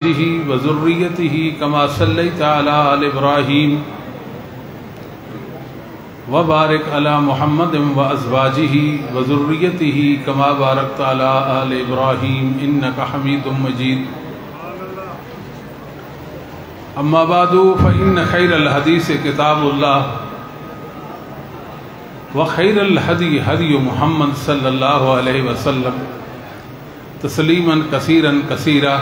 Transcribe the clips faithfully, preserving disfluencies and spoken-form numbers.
وذريته كما صليت على آل إبراهيم وبارك على محمد وأزواجه وذريته كما باركت على آل إبراهيم إنك حميد مجيد. أما بعد فإن خير الحديث كتاب الله وخير الهدي هدي محمد صلى الله عليه وسلم تسليما كثيرا كثيرا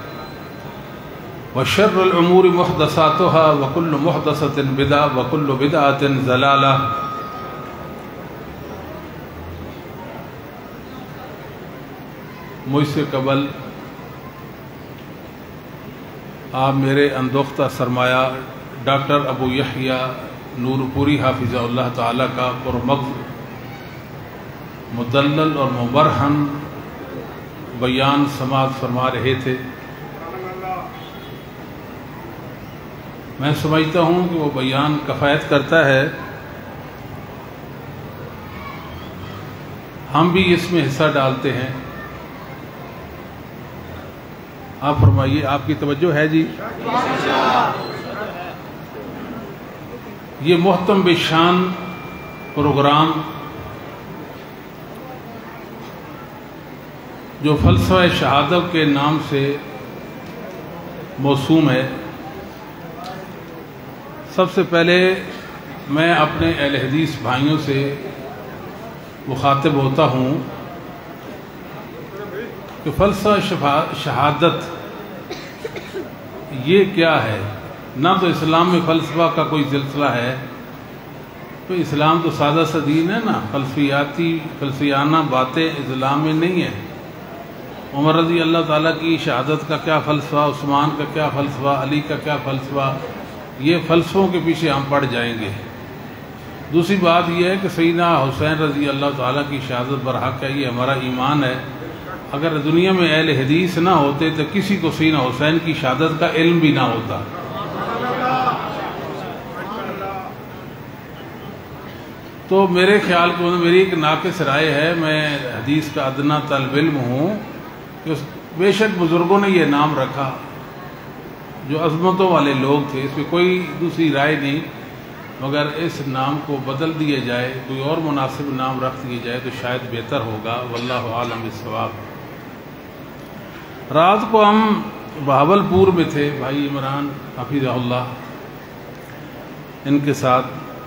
وشر الأمور محدثاتها وكل محدثة بدعة وكل بدعة ضلالة. مجھ سے قبل آپ میرے اندوختہ سرمایہ ڈاکٹر ابو یحییٰ نور پوری حافظہ اللہ تعالیٰ کا پرمغز مدلل اور مبرہن بیان سماعت فرما رہے تھے. میں سمجھتا ہوں کہ وہ بیان کفایت کرتا ہے. ہم بھی اس میں حصہ ڈالتے ہیں. آپ فرمائیے، آپ کی توجہ ہے جی؟ یہ محتم بشان پروگرام جو فلسفہ شہادت کے نام سے موسوم ہے، سب سے پہلے میں اپنے اہل حدیث بھائیوں سے مخاطب ہوتا ہوں کہ فلسفہ شہادت یہ کیا ہے. نہ تو اسلام میں فلسفہ کا کوئی سلسلہ ہے، تو اسلام تو سادہ سا دین ہے نا. فلسفیاتی فلسفیانہ باتیں اسلام میں نہیں ہیں. عمر رضی اللہ تعالیٰ کی شہادت کا کیا فلسفہ، عثمان کا کیا فلسفہ، علی کا کیا فلسفہ، یہ فلسفوں کے پیچھے ہم پڑ جائیں گے. دوسری بات یہ ہے کہ سیدنا حسین رضی اللہ تعالیٰ کی شہادت برحق ہے، یہ ہمارا ایمان ہے. اگر دنیا میں اہل حدیث نہ ہوتے تو کسی کو سیدنا حسین کی شہادت کا علم بھی نہ ہوتا. تو میرے خیال کو میری ایک ناقص رائے ہے، میں حدیث کا ادنا طالب علم ہوں، کہ بے شک بزرگوں نے یہ نام رکھا جو عظمتوں والے لوگ تھے، اس میں کوئی دوسری رائے نہیں، مگر اس نام کو بدل دیا جائے، کوئی اور مناسب نام رکھ دیا جائے تو شاید بہتر ہوگا. واللہ عالم بالصواب. رات کو ہم بہاولپور میں تھے، بھائی عمران حفیظہ اللہ ان کے ساتھ،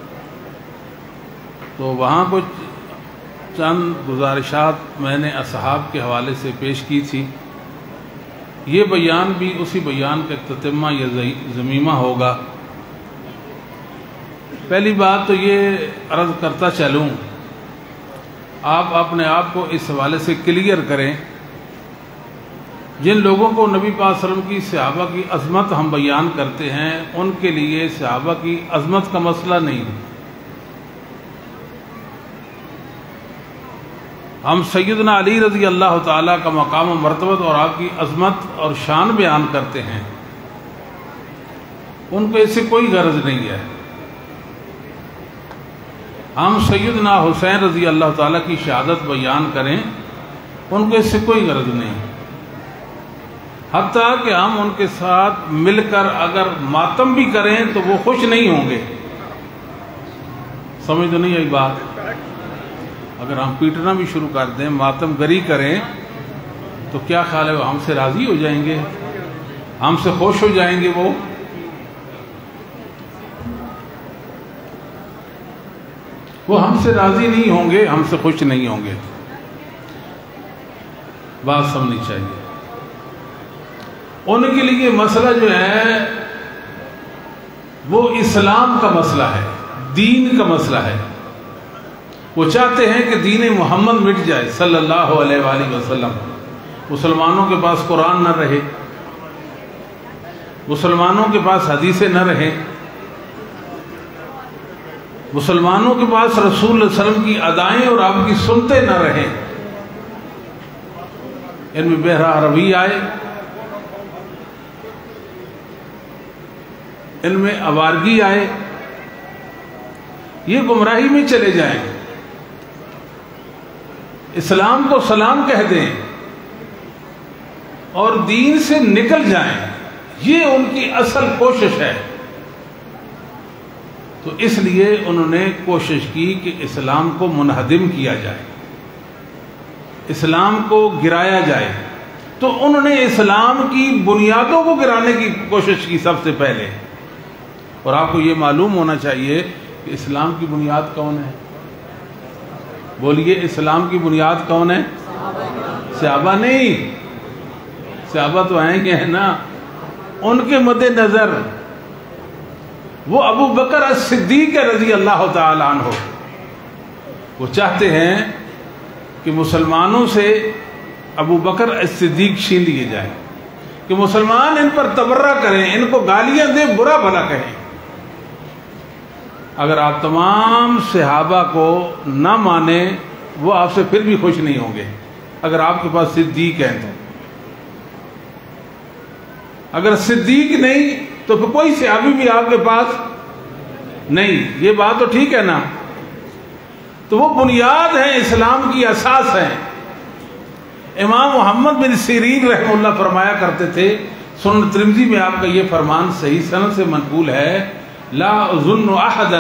تو وہاں کچھ چند گزارشات میں نے اصحاب کے حوالے سے پیش کی تھی. یہ بیان بھی اسی بیان کا تتمہ یا ضمیمہ ہوگا. پہلی بات تو یہ عرض کرتا چلوں، آپ اپنے آپ کو اس حوالے سے کلیئر کریں، جن لوگوں کو نبی پاک صلی اللہ علیہ وسلم کی صحابہ کی عظمت ہم بیان کرتے ہیں، ان کے لیے صحابہ کی عظمت کا مسئلہ نہیں. ہم سیدنا علی رضی اللہ تعالیٰ کا مقام و مرتبت اور آپ کی عظمت اور شان بیان کرتے ہیں، ان کو اس سے کوئی غرض نہیں ہے. ہم سیدنا حسین رضی اللہ تعالیٰ کی شہادت بیان کریں، ان کو اس سے کوئی غرض نہیں. حتیٰ کہ ہم ان کے ساتھ مل کر اگر ماتم بھی کریں تو وہ خوش نہیں ہوں گے. سمجھ تو نہیں آئی بات؟ اگر ہم پیٹنا بھی شروع کر دیں، ماتم گری کریں، تو کیا خیال ہے وہ ہم سے راضی ہو جائیں گے، ہم سے خوش ہو جائیں گے؟ وہ وہ ہم سے راضی نہیں ہوں گے، ہم سے خوش نہیں ہوں گے. بات سمجھنی چاہیے. ان کے لیے مسئلہ جو ہے وہ اسلام کا مسئلہ ہے، دین کا مسئلہ ہے. وہ چاہتے ہیں کہ دین محمد مٹ جائے صلی اللہ علیہ وآلہ وسلم. مسلمانوں کے پاس قرآن نہ رہے، مسلمانوں کے پاس حدیثیں نہ رہیں، مسلمانوں کے پاس رسول اللہ علیہ وسلم کی ادائیں اور آپ کی سنتیں نہ رہیں. ان میں بحرہ عربی آئے، ان میں آوارگی آئے، یہ گمراہی میں چلے جائیں. اسلام کو سلام کہہ دیں اور دین سے نکل جائیں، یہ ان کی اصل کوشش ہے۔ تو اس لیے انہوں نے کوشش کی کہ اسلام کو منہدم کیا جائے، اسلام کو گرایا جائے۔ تو انہوں نے اسلام کی بنیادوں کو گرانے کی کوشش کی سب سے پہلے۔ اور آپ کو یہ معلوم ہونا چاہیے کہ اسلام کی بنیاد کون ہے؟ بولیے، اسلام کی بنیاد کون ہے؟ صحابہ نہیں، صحابہ تو آئیں گے ہیں نا، ان کے مد نظر وہ ابو بکر الصدیق رضی اللہ تعالی عنہ، وہ چاہتے ہیں کہ مسلمانوں سے ابو بکر الصدیق چھین لیے جائیں، کہ مسلمان ان پر تبرہ کریں، ان کو گالیاں دیں، برا بھلا کہیں۔ اگر آپ تمام صحابہ کو نہ مانیں، وہ آپ سے پھر بھی خوش نہیں ہوں گے۔ اگر آپ کے پاس صدیق ہیں تو، اگر صدیق نہیں تو پھر کوئی صحابی بھی آپ کے پاس نہیں۔ یہ بات تو ٹھیک ہے نا؟ تو وہ بنیاد ہیں، اسلام کی اساس ہے۔ امام محمد بن سیرین رحمہ اللہ فرمایا کرتے تھے، سنن ترمذی میں آپ کا یہ فرمان صحیح سند سے منقول ہے، لا اظن احدا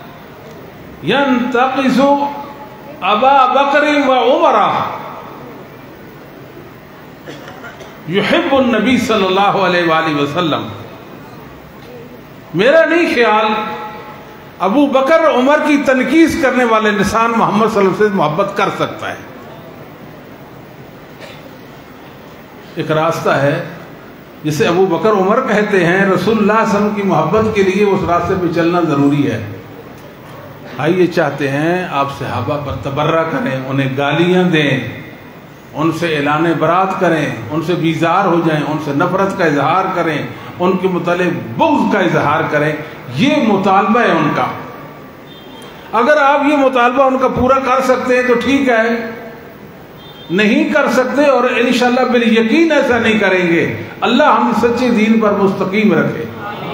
ينتقص ابا بکر و عمر یحب النبی صلی اللہ علیہ وآلہ وسلم۔ میرا نہیں خیال ابو بکر عمر کی تنقیص کرنے والے انسان محمد صلی اللہ علیہ وسلم سے محبت کر سکتا ہے۔ ایک راستہ ہے جسے ابو بکر عمر کہتے ہیں، رسول اللہ صلی اللہ علیہ وسلم کی محبت کے لیے اس راستے پہ چلنا ضروری ہے۔ آئیے چاہتے ہیں آپ صحابہ پر تبرہ کریں، انہیں گالیاں دیں، ان سے اعلان برات کریں، ان سے بیزار ہو جائیں، ان سے نفرت کا اظہار کریں، ان کے متعلق بغض کا اظہار کریں، یہ مطالبہ ہے ان کا۔ اگر آپ یہ مطالبہ ان کا پورا کر سکتے ہیں تو ٹھیک ہے، نہیں کر سکتے اور انشاءاللہ بالیقین ایسا نہیں کریں گے، اللہ ہم سچے دین پر مستقیم رکھے۔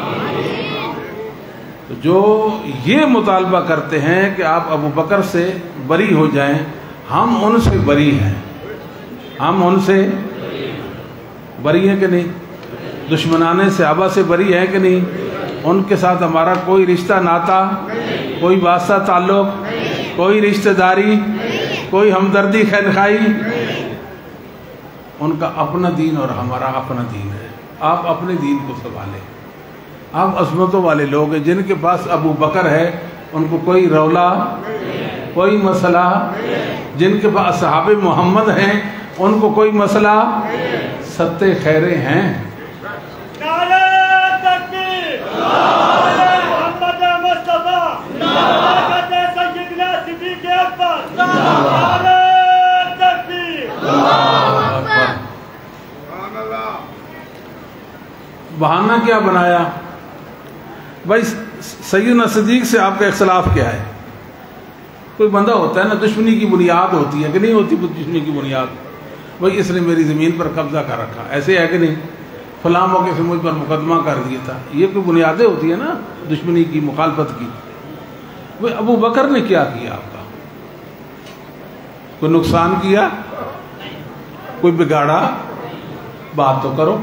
تو جو یہ مطالبہ کرتے ہیں کہ آپ ابو بکر سے بری ہو جائیں، ہم ان سے بری ہیں، ہم ان سے بری ہیں کہ نہیں؟ دشمنان صحابہ سے بری ہیں کہ نہیں؟ ان کے ساتھ ہمارا کوئی رشتہ ناتا، کوئی واسطہ تعلق، کوئی رشتہ داری، کوئی ہمدردی خیرخواہی، ان کا اپنا دین اور ہمارا اپنا دین ہے۔ آپ اپنے دین کو سنبھالیں۔ آپ عظمتوں والے لوگ ہیں، جن کے پاس ابو بکر ہے ان کو کوئی رولا، کوئی مسئلہ، جن کے پاس صحابہ محمد ہیں ان کو کوئی مسئلہ، ستے خیرے ہیں۔ بہانہ کیا بنایا بھائی؟ سیدنا صدیق سے آپ کا اختلاف کیا ہے؟ کوئی بندہ ہوتا ہے نا، دشمنی کی بنیاد ہوتی ہے کہ نہیں ہوتی؟ دشمنی کی بنیاد، بھائی اس نے میری زمین پر قبضہ کر رکھا، ایسے ہے کہ نہیں؟ فلاں موقع سے مجھ پر مقدمہ کر دیا تھا، یہ کوئی بنیادیں ہوتی ہیں نا دشمنی کی، مخالفت کی۔ وہ ابو بکر نے کیا کیا آپ کا؟ کوئی نقصان کیا؟ کوئی بگاڑا؟ بات تو کرو۔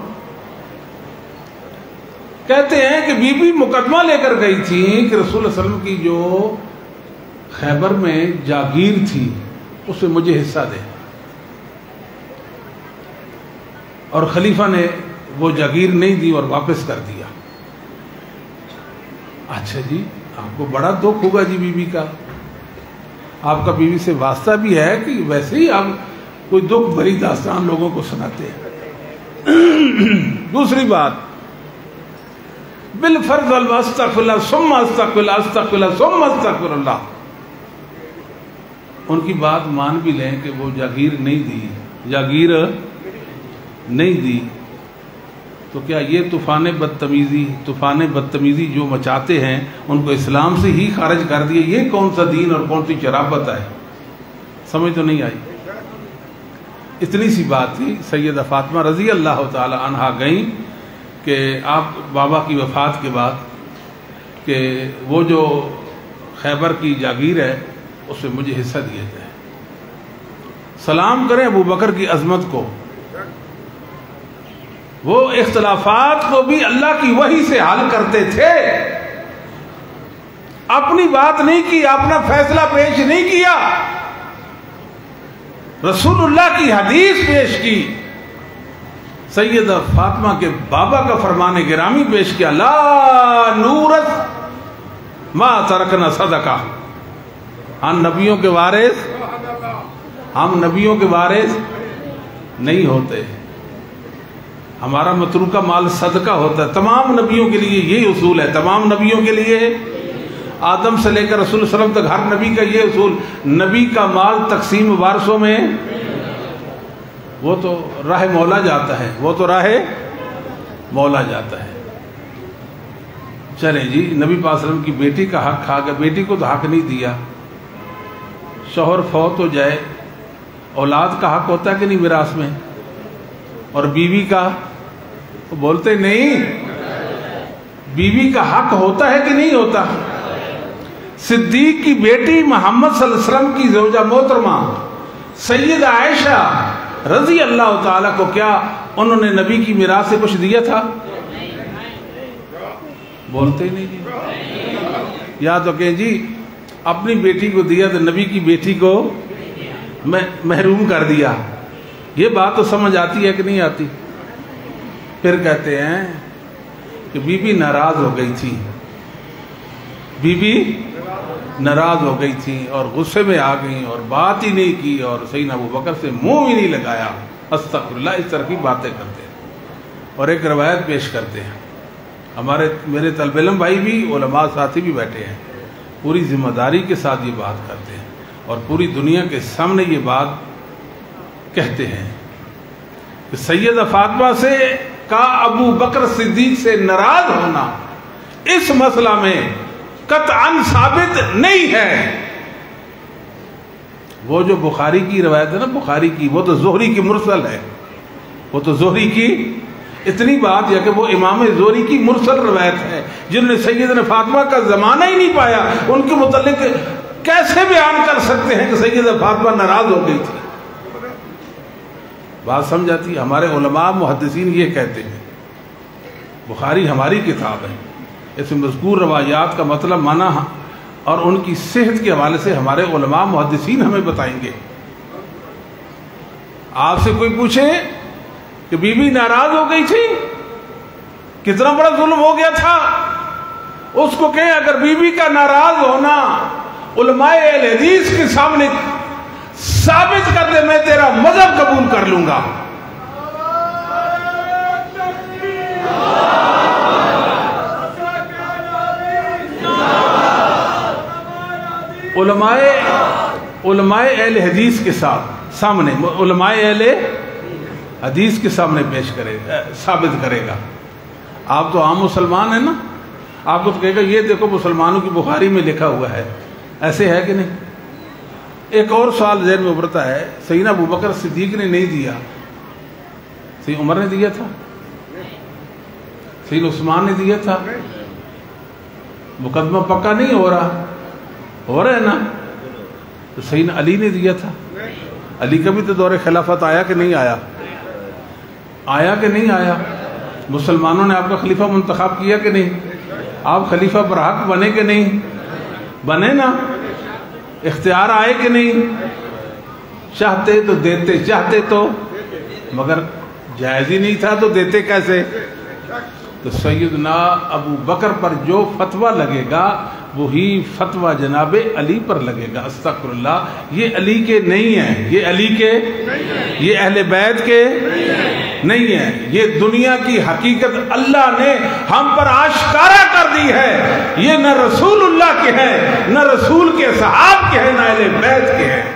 کہتے ہیں کہ بی بی مقدمہ لے کر گئی تھی کہ رسول اللہ صلی اللہ علیہ وسلم کی جو خیبر میں جاگیر تھی اس میں مجھے حصہ دے، اور خلیفہ نے وہ جاگیر نہیں دی اور واپس کر دیا۔ اچھا جی، آپ کو بڑا دکھ ہوگا جی بیوی کا، آپ کا بیوی سے واسطہ بھی ہے کہ ویسے ہی آپ کوئی دکھ بھری داستان لوگوں کو سناتے ہیں؟ دوسری بات، بالفرض استغفر اللہ ثم استغفر اللہ استغفر اللہ ثم استغفر اللہ۔ ان کی بات مان بھی لیں کہ وہ جاگیر نہیں دی، جاگیر نہیں دی، تو کیا یہ طوفان بدتمیزی طوفان بدتمیزی جو مچاتے ہیں ان کو اسلام سے ہی خارج کر دیے؟ یہ کون سا دین اور کون سی شرافت ہے؟ سمجھ تو نہیں آئی؟ اتنی سی بات تھی۔ سیدہ فاطمہ رضی اللہ تعالی عنہا گئیں کہ آپ بابا کی وفات کے بعد کہ وہ جو خیبر کی جاگیر ہے اس میں مجھے حصہ دیا جائے، سلام کریں ابو بکر کی عظمت کو، وہ اختلافات کو بھی اللہ کی وحی سے حل کرتے تھے، اپنی بات نہیں کی، اپنا فیصلہ پیش نہیں کیا، رسول اللہ کی حدیث پیش کی، سیدہ فاطمہ کے بابا کا فرمان گرامی پیش کیا، لا نورث ما ترکنا صدقہ، ہم نبیوں کے وارث ہم نبیوں کے وارث نہیں ہوتے، ہمارا متروکہ مال صدقہ ہوتا ہے۔ تمام نبیوں کے لیے یہ اصول ہے، تمام نبیوں کے لیے، آدم سے لے کر رسول اللہ علیہ وسلم تک ہر نبی کا یہ اصول، نبی کا مال تقسیم وارثوں میں، وہ تو راہ مولا جاتا ہے، وہ تو راہ مولا جاتا ہے۔ چلیں جی، نبی پاک صلی اللہ علیہ وسلم کی بیٹی کا حق کھا گیا، بیٹی کو تو حق نہیں دیا، شوہر فوت ہو جائے اولاد کا حق ہوتا ہے کہ نہیں میراث میں، اور بیوی کا تو بولتے نہیں، بیوی کا حق ہوتا ہے کہ نہیں ہوتا؟ صدیق کی بیٹی محمد صلی اللہ علیہ وسلم کی زوجہ محترمہ سیدہ عائشہ رضی اللہ تعالیٰ کو کیا انہوں نے نبی کی میراث سے کچھ دیا تھا؟ بولتے ہی نہیں جی، یا تو کہ جی اپنی بیٹی کو دیا تو نبی کی بیٹی کو محروم کر دیا، یہ بات تو سمجھ آتی ہے کہ نہیں آتی؟ پھر کہتے ہیں کہ بی بی ناراض ہو گئی تھی، بی بی ناراض ہو گئی تھی اور غصے میں آ گئی اور بات ہی نہیں کی اور سیدنا ابو بکر سے منہ ہی نہیں لگایا، استغفر اللہ، اس طرح کی باتیں کرتے ہیں۔ اور ایک روایت پیش کرتے ہیں، ہمارے میرے طالب علم بھائی بھی، علماء ساتھی بھی بیٹھے ہیں، پوری ذمہ داری کے ساتھ یہ بات کرتے ہیں اور پوری دنیا کے سامنے یہ بات کہتے ہیں کہ سیدہ فاطمہ سے کا ابو بکر صدیق سے ناراض ہونا اس مسئلہ میں قطعاً ثابت نہیں ہے۔ وہ جو بخاری کی روایت ہے نا، بخاری کی، وہ تو زہری کی مرسل ہے، وہ تو زہری کی، اتنی بات ہے کہ وہ امام زہری کی مرسل روایت ہے، جنہوں نے سیدنا فاطمہ کا زمانہ ہی نہیں پایا، ان کے متعلق کیسے بیان کر سکتے ہیں کہ سیدہ فاطمہ ناراض ہو گئی تھی؟ بات سمجھ آتی ہے؟ ہمارے علماء محدثین یہ کہتے ہیں، بخاری ہماری کتاب ہے، اس میں مذکور روایات کا مطلب مانا اور ان کی صحت کے حوالے سے ہمارے علماء محدثین ہمیں بتائیں گے۔ آپ سے کوئی پوچھے کہ بی بی ناراض ہو گئی تھی، کتنا بڑا ظلم ہو گیا تھا، اس کو کہیں اگر بی بی کا ناراض ہونا علماء اہل حدیث کے سامنے ثابت کر دے، میں تیرا مذہب قبول کر لوں گا۔ علماء علماء اہل حدیث کے ساتھ سامنے، علماء اہل حدیث کے سامنے پیش کرے گا، ثابت کرے گا۔ آپ تو عام مسلمان ہیں نا، آپ کو تو کہے گا یہ دیکھو مسلمانوں کی بخاری میں لکھا ہوا ہے، ایسے ہے کہ نہیں؟ ایک اور سوال ذہن میں ابھرتا ہے، سیدنا ابو بکر صدیق نے نہیں دیا، سیدنا عمر نے دیا تھا، سیدنا عثمان نے دیا تھا، مقدمہ پکا نہیں ہو رہا ہو رہا ہے نا، تو سیدنا علی نے دیا تھا، علی کا بھی تو دور خلافت آیا کہ نہیں آیا؟ آیا کہ نہیں آیا؟ مسلمانوں نے آپ کا خلیفہ منتخب کیا کہ نہیں؟ آپ خلیفہ برحق بنے کہ نہیں؟ بنے نا، اختیار آئے کہ نہیں؟ چاہتے تو دیتے، چاہتے تو، مگر جائز ہی نہیں تھا تو دیتے کیسے؟ تو سیدنا ابو بکر پر جو فتویٰ لگے گا وہی فتویٰ جناب علی پر لگے گا۔ استغفر اللہ، یہ علی کے نہیں ہیں، یہ علی کے، یہ اہل بیت کے نہیں ہیں، یہ دنیا کی حقیقت اللہ نے ہم پر آشکارا کر دی ہے، یہ نہ رسول اللہ کے ہیں، نہ رسول کے صحاب کے ہیں، نہ اہل بیت کے ہیں۔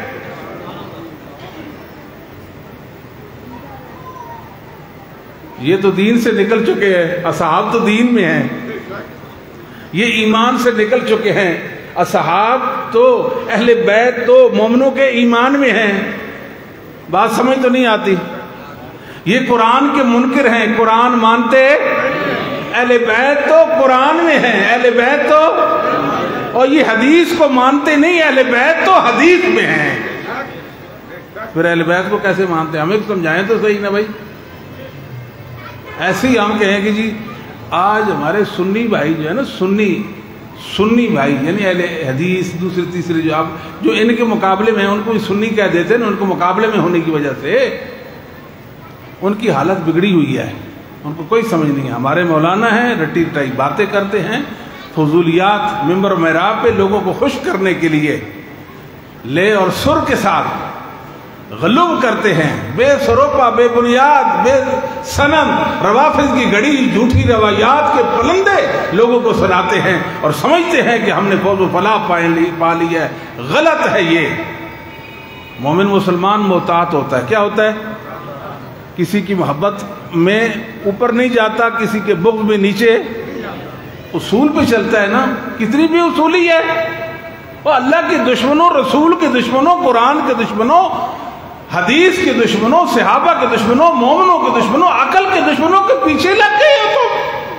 یہ تو دین سے نکل چکے ہیں، اصحاب تو دین میں ہیں، یہ ایمان سے نکل چکے ہیں، اصحاب تو اہل بیت تو مومنوں کے ایمان میں ہیں۔ بات سمجھ تو نہیں آتی؟ یہ قرآن کے منکر ہیں، قرآن مانتے، اہل بیت تو قرآن میں ہیں، اہل بیت تو، اور یہ حدیث کو مانتے نہیں، اہل بیت تو حدیث میں ہیں۔ پھر اہل بیت کو کیسے مانتے ہیں؟ ہمیں سمجھائیں تو صحیح نا بھائی، ایسے ہی ہم کہیں کہ جی آج ہمارے سنی بھائی جو ہے نا، سنی سنی بھائی یعنی اہل حدیث دوسرے تیسرے جو آپ جو ان کے مقابلے میں ہیں ان کو سنی کہہ دیتے ہیں نا، ان کو مقابلے میں ہونے کی وجہ سے ان کی حالت بگڑی ہوئی ہے، ان کو کوئی سمجھ نہیں ہے۔ ہمارے مولانا ہیں، رٹی رٹائی باتیں کرتے ہیں، فضولیات ممبر و محراب پہ لوگوں کو خوش کرنے کے لیے لے اور سر کے ساتھ غلوب کرتے ہیں، بے سروپا، بے بنیاد، بے سند روافض کی گڑی جھوٹی روایات کے پلندے لوگوں کو سناتے ہیں اور سمجھتے ہیں کہ ہم نے فوز و فلاح پا لی ہے۔ غلط ہے یہ۔ مومن مسلمان محتاط ہوتا ہے، کیا ہوتا ہے؟ کسی کی محبت میں اوپر نہیں جاتا، کسی کے بغض میں نیچے، اصول پہ چلتا ہے نا۔ کتنی بھی اصولی ہے وہ اللہ کے دشمنوں، رسول کے دشمنوں، قرآن کے دشمنوں، حدیث کے دشمنوں، صحابہ کے دشمنوں، مومنوں کے دشمنوں، عقل کے دشمنوں کے پیچھے لگ گئے ہو تم۔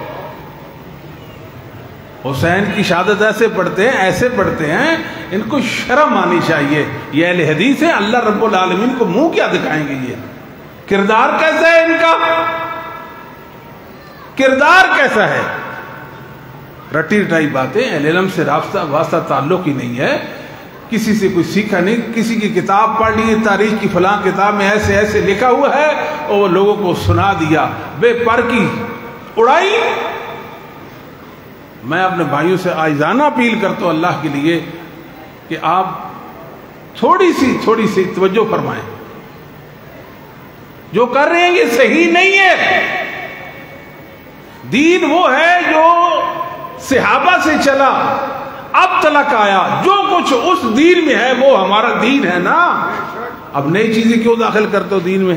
حسین کی شہادت ایسے پڑھتے ہیں، ایسے پڑھتے ہیں، ان کو شرم آنی چاہیے۔ یہ اہل حدیث ہیں، اللہ رب العالمین کو منہ کیا دکھائیں گے؟ یہ کردار کیسا ہے ان کا؟ کردار کیسا ہے؟ رٹی رٹائی باتیں، اہل علم سے رابطہ واسطہ تعلق ہی نہیں ہے، کسی سے کوئی سیکھا نہیں، کسی کی کتاب پڑھ لی، تاریخ کی فلاں کتاب میں ایسے ایسے لکھا ہوا ہے اور وہ لوگوں کو سنا دیا، بے پر کی اڑائی۔ میں اپنے بھائیوں سے عاجزانہ اپیل کرتا ہوں اللہ کے لیے کہ آپ تھوڑی سی تھوڑی سی توجہ فرمائیں۔ جو کر رہے ہیں یہ صحیح نہیں ہے۔ دین وہ ہے جو صحابہ سے چلا اب تلک آیا، جو کچھ اس دین میں ہے وہ ہمارا دین ہے نا۔ اب نئی چیزیں کیوں داخل کرتے ہو دین میں؟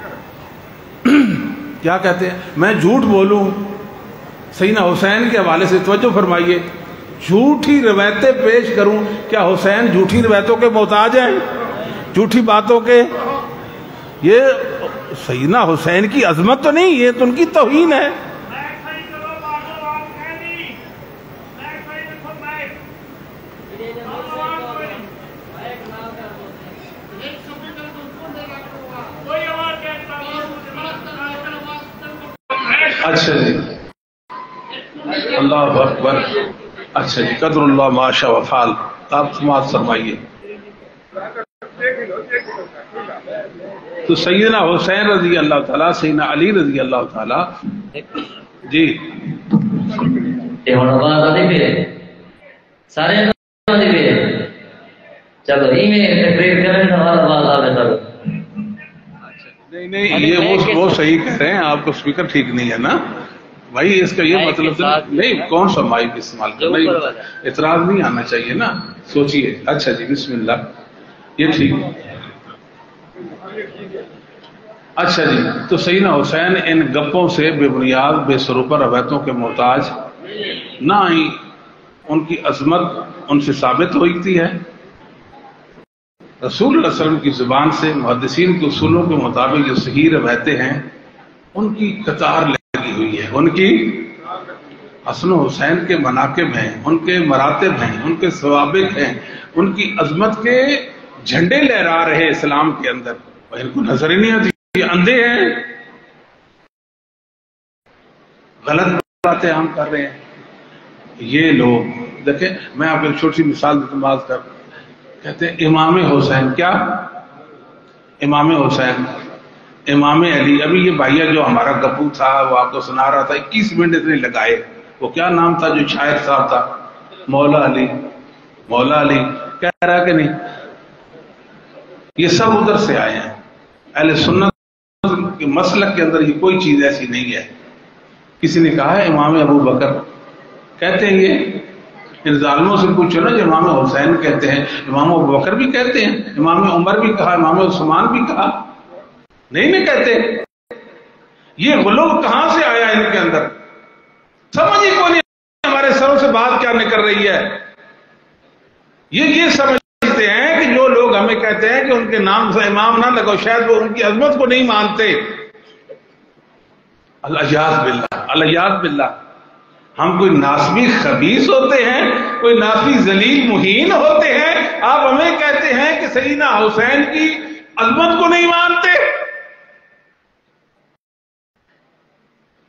کیا کہتے ہیں؟ میں جھوٹ بولوں سیدنا حسین کے حوالے سے، توجہ فرمائیے، جھوٹی روایتیں پیش کروں، کیا حسین جھوٹی روایتوں کے محتاج ہیں؟ جھوٹی باتوں کے؟ یہ سیدنا حسین کی عظمت تو نہیں، یہ تو ان کی توہین ہے۔ اچھا جی، اللہ اکبر۔ اچھا جی، قدر اللہ ماشاء وفعل۔ آپ سماعت فرمائیے۔ تو سیدنا حسین رضی اللہ تعالیٰ، سیدنا علی رضی اللہ تعالیٰ جی سارے چلو تقریر کریں نہیں نہیں، یہ وہ صحیح کہہ رہے ہیں، آپ کو اسپیکر ٹھیک نہیں ہے نا بھائی، اس کا یہ مطلب نہیں، کون سا مائک استعمال کرنا، اعتراض نہیں آنا چاہیے نا، سوچئے۔ اچھا جی، بسم اللہ، یہ ٹھیک۔ اچھا جی، تو سیدنا حسین ان گپوں سے بے بنیاد بے سروپا روایتوں کے محتاج نہ ہی، ان کی عظمت ان سے ثابت ہوتی ہے رسول اللہ علیہ وسلم کی زبان سے، محدثین کے اصولوں کے مطابق جو صحیح روایتیں ہیں ان کی قطار لگی ہوئی ہے، ان کی حسن و حسین کے مناقب ہیں، ان کے مراتب ہیں، ان کے ثوابت ہیں، ان کی عظمت کے جھنڈے لہرا رہے اسلام کے اندر، ان کو نظر ہی نہیں آتی، یہ اندھے ہیں، غلط باتیں ہم کر رہے ہیں یہ لوگ۔ دیکھیں میں آپ کو ایک چھوٹی سی مثال دیتا ہوں، بات کر کہتے ہیں امام حسین، کیا امام حسین، امام علی۔ ابھی یہ بھائیہ جو ہمارا گپو تھا وہ آپ کو سنا رہا تھا، اکیس منٹ اتنے لگائے، وہ کیا نام تھا جو شاعر صاحب تھا، مولا علی، مولا علی کہہ رہا کہ نہیں؟ یہ سب ادھر سے آئے ہیں، اہل سنت کے مسلک کے اندر یہ کوئی چیز ایسی نہیں ہے۔ کسی نے کہا ہے امام ابو بکر، کہتے ہیں یہ ان ظالموں سے پوچھو نا جو امام حسین کہتے ہیں، امام ابو بکر بھی کہتے ہیں، امام عمر بھی کہا، امام عثمان بھی کہا، نہیں نہیں کہتے۔ یہ غلو کہاں سے آیا ان کے اندر؟ سمجھ ہی کوئی نہیں ہمارے سروں سے بات کیا نکل رہی ہے۔ یہ یہ سمجھتے ہیں کہ جو لوگ ہمیں کہتے ہیں کہ ان کے نام سے امام نہ لگو، شاید وہ ان کی عظمت کو نہیں مانتے۔ الیاذ باللہ، الیاذ باللہ۔ ہم کوئی ناسبی خبیث ہوتے ہیں، کوئی ناسبی ذلیل مہین ہوتے ہیں؟ آپ ہمیں کہتے ہیں کہ سیدنا حسین کی عظمت کو نہیں مانتے۔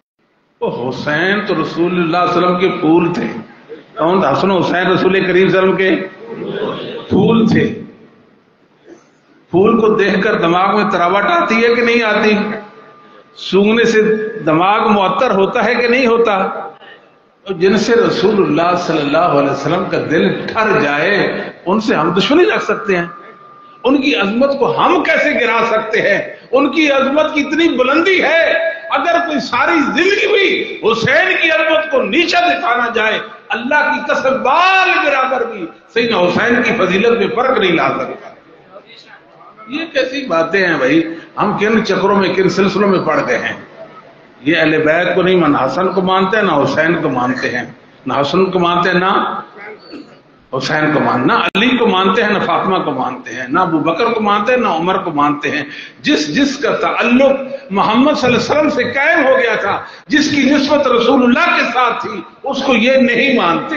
وہ حسین تو رسول اللہ صلی اللہ علیہ وسلم کے پھول تھے. کون؟ حسن و حسین رسول کریم صلی اللہ علیہ وسلم کے پھول تھے. پھول کو دیکھ کر دماغ میں تراوٹ آتی ہے کہ نہیں آتی؟ سونگنے سے دماغ معطر ہوتا ہے کہ نہیں ہوتا؟ جن سے رسول اللہ صلی اللہ علیہ وسلم کا دل ٹھر جائے ان سے ہم دشمنی رکھ سکتے ہیں؟ ان کی عظمت کو ہم کیسے گرا سکتے ہیں؟ ان کی عظمت کی اتنی بلندی ہے، اگر کوئی ساری زندگی بھی حسین کی عظمت کو نیچے دکھانا جائے، اللہ کی قسم بال برابر بھی سیدنا حسین کی فضیلت میں فرق نہیں لا سکتا. یہ کیسی باتیں ہیں بھائی؟ ہم کن چکروں میں کن سلسلوں میں پڑ گئے ہیں؟ یہ اہل بیت کو نہیں مان، حسن کو مانتے ہیں نہ حسین کو مانتے ہیں، نہ حسن کو مانتے ہیں نہ حسین کو مانتے، نہ علی کو مانتے ہیں نہ فاطمہ کو مانتے ہیں، نہ ابو بکر کو مانتے ہیں نہ عمر کو مانتے ہیں. جس جس کا تعلق محمد صلی اللہ علیہ وسلم سے قائم ہو گیا تھا، جس کی نسبت رسول اللہ کے ساتھ تھی، اس کو یہ نہیں مانتے،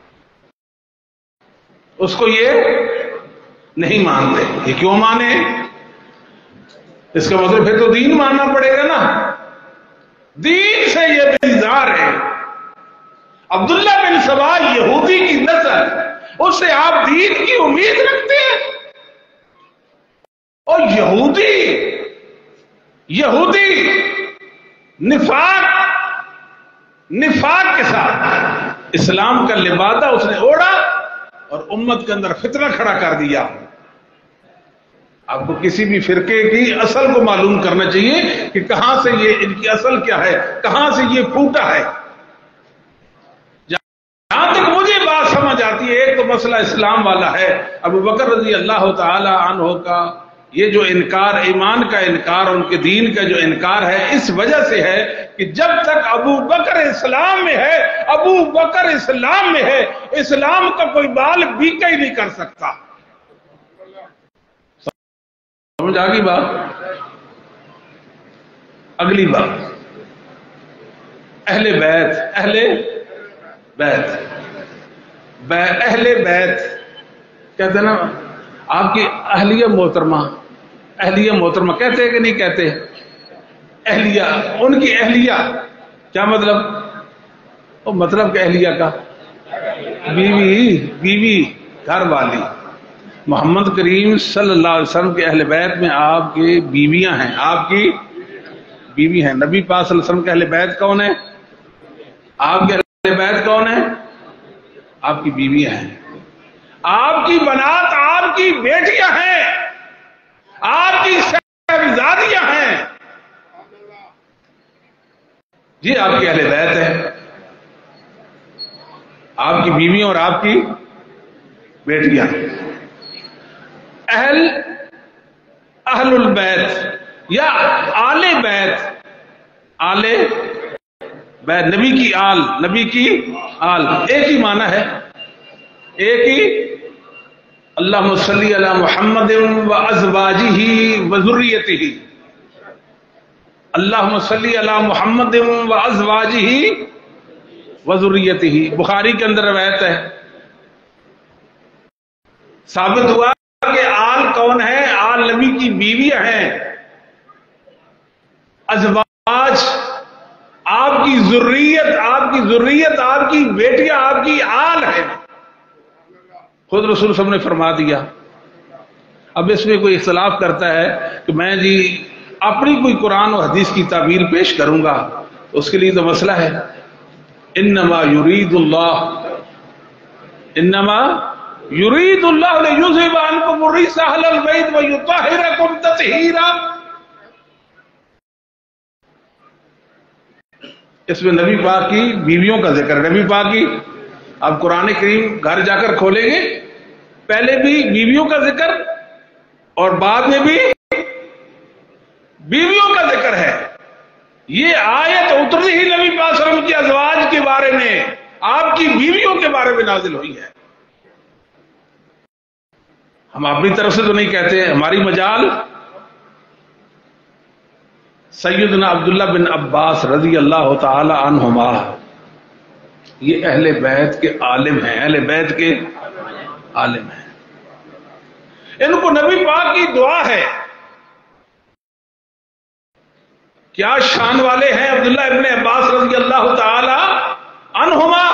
اس کو یہ نہیں مانتے. یہ کیوں مانے؟ اس کا مطلب پھر تو دین ماننا پڑے گا نا. دین سے یہ بیزار ہے. عبداللہ بن سبا یہودی کی نسل، اس سے آپ دین کی امید رکھتے ہیں؟ اور یہودی یہودی نفاق نفاق کے ساتھ اسلام کا لبادہ اس نے اوڑھا اور امت کے اندر فتنہ کھڑا کر دیا. آپ کو کسی بھی فرقے کی اصل کو معلوم کرنا چاہیے کہ کہاں سے یہ ان کی اصل کیا ہے، کہاں سے یہ پھوٹا ہے. جہاں تک مجھے بات سمجھ آتی ہے، ایک تو مسئلہ اسلام والا ہے. ابو بکر رضی اللہ تعالی عنہ کا یہ جو انکار، ایمان کا انکار، ان کے دین کا جو انکار ہے، اس وجہ سے ہے کہ جب تک ابو بکر اسلام میں ہے، ابو بکر اسلام میں ہے، اسلام کا کوئی بال بیکا ہی نہیں کر سکتا. سمجھ آ گئی بات؟ اگلی بات، اہل بیت اہل بیت اہل بیت کہتے ہیں نا، آپ کی اہلیہ محترمہ، اہلیہ محترمہ کہتے ہیں کہ نہیں کہتے؟ اہلیہ، ان کی اہلیہ کیا مطلب؟ وہ مطلب کہ اہلیہ کا بیوی، بیوی گھر والی. محمد کریم صلی اللہ علیہ وسلم کے اہل بیت میں آپ کی بیویاں ہیں، آپ کی بیوی ہیں. نبی پاک صلی اللہ علیہ وسلم کے اہل بیت کون ہیں؟ آپ کے اہل بیت کون ہیں؟ آپ کی بیویاں ہیں. آپ کی بنات آپ کی بیٹیاں ہیں، آپ کی شہزادیاں ہیں. یہ آپ کے اہل بیت ہیں، آپ کی بیویاں اور آپ کی بیٹیاں. اہل اہل البیت یا آل بیت، آل بیت نبی کی آل، نبی کی آل ایک ہی معنی ہے، ایک ہی. اللہم صلی علی محمد و ازواجہ و ذریتہ، اللہم صلی علی محمد و ازواجہ و ذریتہ. بخاری کے اندر روایت ہے، ثابت ہوا کہ آل کون ہے؟ آل نبی کی بیویاں ہیں. ازواج آپ کی ذریت، آپ کی ذریت آپ کی بیٹیاں آپ کی آل ہے. خود رسول صلی اللہ علیہ وسلم نے فرما دیا. اب اس میں کوئی اختلاف کرتا ہے کہ میں جی اپنی کوئی قرآن و حدیث کی تعبیر پیش کروں گا، اس کے لیے تو مسئلہ ہے. انما یرید اللہ انما یرید اللہ لیذھب عنکم الرجس اہل البیت ویطہرکم تطہیرا. اس میں نبی پاک کی بیویوں کا ذکر ہے. نبی پاک کی، آپ قرآن کریم گھر جا کر کھولیں گے، پہلے بھی بیویوں کا ذکر اور بعد میں بھی بیویوں کا ذکر ہے. یہ آیت اتری ہی نبی پاک صلی اللہ علیہ وسلم کی ازواج کے بارے میں، آپ کی بیویوں کے بارے میں نازل ہوئی ہے. ہم اپنی طرف سے تو نہیں کہتے، ہماری مجال سیدنا عبداللہ بن عباس رضی اللہ تعالی عنہما، یہ اہل بیت کے عالم ہیں، اہل بیت کے عالم ہیں. ان کو نبی پاک کی دعا ہے، کیا شان والے ہیں عبداللہ ابن عباس رضی اللہ تعالی عنہما.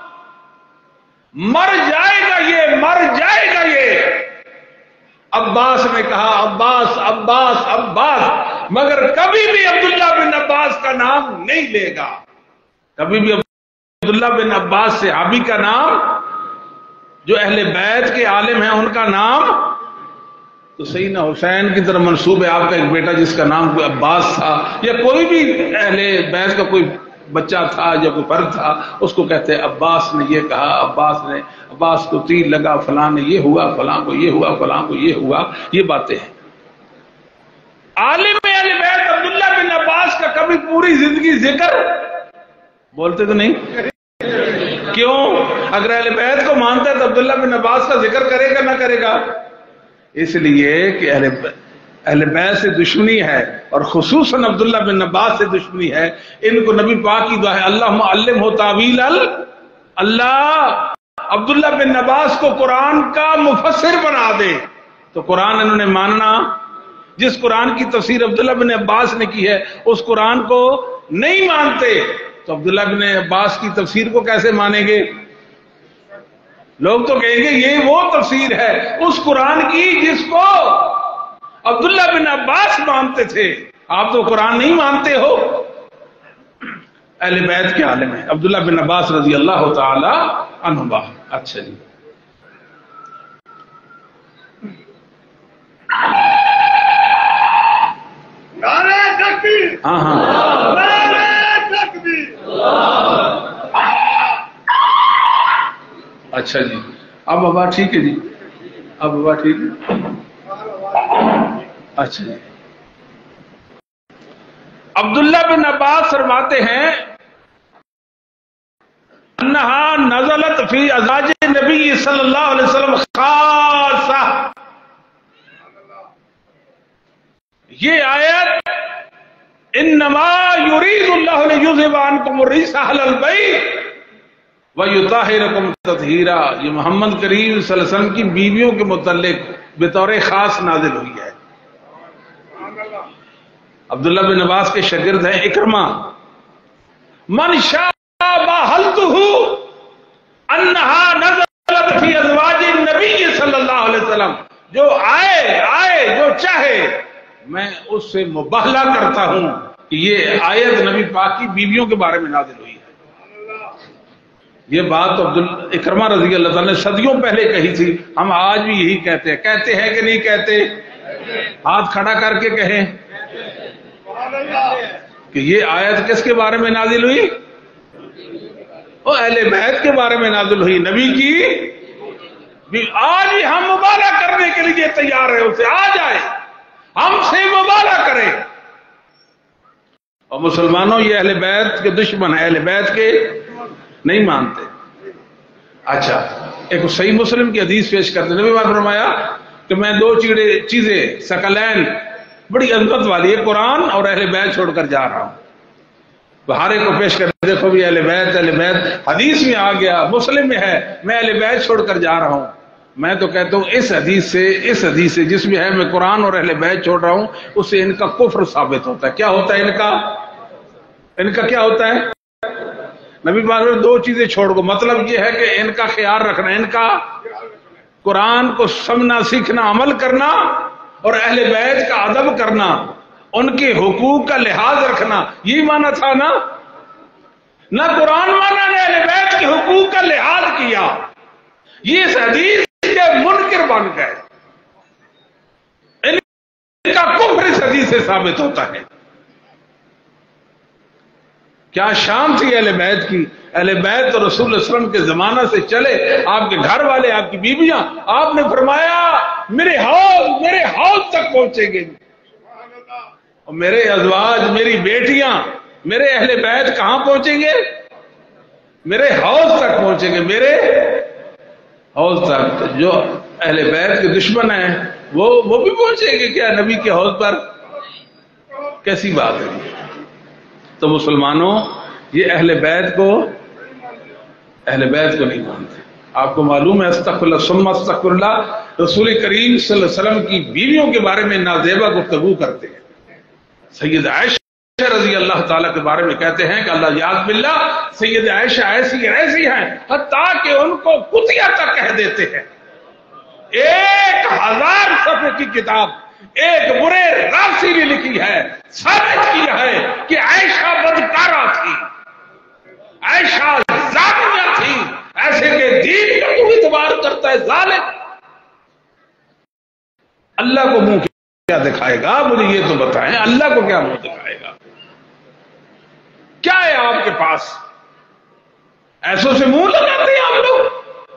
مر جائے گا یہ، مر جائے گا یہ. عباس نے کہا عباس عباس عباس، مگر کبھی بھی عبداللہ بن عباس کا نام نہیں لے گا. کبھی بھی عبداللہ بن عباس صحابی کا نام، جو اہل بیت کے عالم ہیں ان کا نام، تو سیدنا حسین کی طرف منسوب ہے آپ کا ایک بیٹا جس کا نام کوئی عباس تھا، یا کوئی بھی اہل بیت کا کوئی بچہ تھا یا کوئی فرد تھا، اس کو کہتے ہیں عباس نے یہ کہا، عباس نے، عباس کو تیر لگا، فلاں نے یہ ہوا، فلاں کو یہ ہوا، فلاں کو یہ ہوا. یہ باتیں ہیں. عالم اہل بیت عبداللہ بن عباس کا کبھی پوری زندگی ذکر بولتے تو نہیں. کیوں؟ اگر اہل بیت کو مانتا ہے تو عبداللہ بن عباس کا ذکر کرے گا نہ کرے گا؟ اس لیے کہ اہل اہل بیت سے دشمنی ہے، اور خصوصاً عبداللہ بن عباس سے دشمنی ہے. ان کو نبی پاک کی دعا ہے اللہم علمہ تاویل اللہ، عبداللہ بن عباس کو قرآن کا مفسر بنا دے. تو قرآن انہوں نے ماننا، جس قرآن کی تفسیر عبداللہ بن عباس نے کی ہے اس قرآن کو نہیں مانتے، تو عبداللہ بن عباس کی تفسیر کو کیسے مانیں گے؟ لوگ تو کہیں گے یہ وہ تفسیر ہے اس قرآن کی جس کو عبداللہ بن عباس مانتے تھے. آپ تو قرآن نہیں مانتے ہو. اہل بیت کے عالم ہیں عبداللہ بن عباس رضی اللہ تعالی عنہما. اچھا جی، ہاں ہاں اچھا جی. اب بابا ٹھیک ہے جی، اب بابا ٹھیک ہے. اچھا جی. عبداللہ بن عباس فرماتے ہیں انہا نزلت فی ازواج نبی صلی اللہ علیہ وسلم خاصہ. یہ آیت انما یرید اللہ لیذھب عنکم الرجس اہل البیت وَيُطَهِّرَكُمْ تَطْهِيرًا، یہ محمد کریم صلی اللہ علیہ وسلم کی بیویوں کے متعلق بطور خاص نازل ہوئی ہے. عبداللہ بن عباس کے شاگرد ہیں اکرمہ. من شابہلتہ انہا نزلت فی ازواج النبی صلی اللہ علیہ وسلم، جو آئے آئے جو چاہے میں اس سے مباہلہ کرتا ہوں کہ یہ آیت نبی پاک کی بیویوں کے بارے میں نازل ہوئی ہے. یہ بات تو عبد اکرمہ رضی اللہ تعالیٰ نے صدیوں پہلے کہی تھی. ہم آج بھی یہی کہتے ہیں. کہتے ہیں کہ نہیں کہتے؟ ہاتھ کھڑا کر کے کہیں کہ یہ آیت کس کے بارے میں نازل ہوئی؟ وہ اہل بیت کے بارے میں نازل ہوئی، نبی کی بھی. آج بھی ہم مبالغہ کرنے کے لیے تیار ہیں، اسے آ جائے ہم سے مبالغہ کریں. اور مسلمانوں یہ اہل بیت کے دشمن ہیں، اہل بیت کے نہیں مانتے. اچھا، ایک صحیح مسلم کی حدیث پیش کرتے نبی پاک نے فرمایا کہ میں دو چیڑے چیزیں ثقلین بڑی عظمت والی ہے، قرآن اور اہل بیت چھوڑ کر جا رہا ہوں. بہارے کو پیش کر دیکھو بھی اہل بیت اہل بیت حدیث میں آ گیا، مسلم میں ہے میں اہل بیت چھوڑ کر جا رہا ہوں. میں تو کہتا ہوں اس حدیث سے اس حدیث سے جس میں ہے میں قرآن اور اہل بیت چھوڑ رہا ہوں، اس سے ان کا کفر ثابت ہوتا ہے. کیا ہوتا ہے ان کا ان کا کیا ہوتا ہے؟ نبی پاک نے دو چیزیں چھوڑ کو، مطلب یہ ہے کہ ان کا خیال رکھنا، ان کا قرآن کو سمجھنا سیکھنا عمل کرنا اور اہل بیت کا ادب کرنا، ان کے حقوق کا لحاظ رکھنا. یہی مانا تھا نا؟ نہ قرآن مانا نہ اہل بیت کے حقوق کا لحاظ کیا. یہ اس حدیث کے منکر بن گئے. ان کا کفر اس حدیث سے ثابت ہوتا ہے. کیا شان تھی اہل بیت کی. اہل بیت اور رسول اللہ صلی اللہ علیہ وسلم کے زمانہ سے چلے، آپ کے گھر والے، آپ کی بیویاں، آپ نے فرمایا میرے حوض میرے حوض تک پہنچیں گے، اور میرے ازواج میری بیٹیاں میرے اہل بیت کہاں پہنچیں گے؟ میرے حوض تک پہنچیں گے، میرے حوض تک. جو اہل بیت کے دشمن ہیں وہ وہ بھی پہنچیں گے کیا نبی کے حوض پر؟ کیسی بات ہے. تو مسلمانوں یہ اہل بیت کو اہل بیت کو نہیں مانتے. آپ کو معلوم ہے استغفر اللہ ثم استغفر اللہ، رسول کریم صلی اللہ علیہ وسلم کی بیویوں کے بارے میں نازیبہ گفتگو کرتے ہیں. سید عائشہ رضی اللہ تعالیٰ کے بارے میں کہتے ہیں کہ اللہ یاد باللہ سید عائشہ ایسی ایسی ہیں حتیٰ کہ ان کو کتیا تک کہہ دیتے ہیں. ایک ہزار صفحے کی کتاب ایک برے راسی نے لکھی ہے، ثابت کیا ہے کہ عائشہ بدکارہ تھی، عائشہ زانیہ تھی. ایسے کہ دین کا تو اعتبار کرتا ہے ظالم. اللہ کو منہ کیا دکھائے گا؟ مجھے یہ تو بتائیں، اللہ کو کیا منہ دکھائے گا؟ کیا ہے آپ کے پاس؟ ایسوں سے منہ لگاتے ہیں آپ لوگ.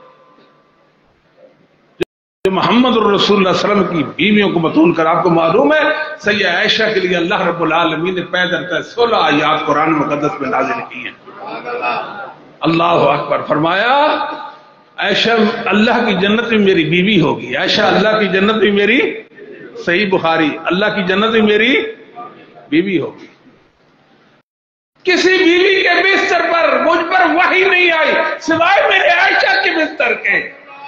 جو محمد الرسول اللہ صلی اللہ علیہ وسلم کی بیویوں کو متون کر، آپ کو معلوم ہے سیدہ عائشہ کے لیے اللہ رب العالمین نے پیدا سولہ آیات قرآن مقدس میں نازل کی ہیں. اللہ اکبر. فرمایا عائشہ اللہ کی جنت میں میری بیوی ہوگی، عائشہ اللہ کی جنت میں میری، صحیح بخاری، اللہ کی جنت میں میری بیوی ہوگی. کسی بیوی کے بستر پر مجھ پر وحی نہیں آئی سوائے میرے عائشہ کے بستر کے.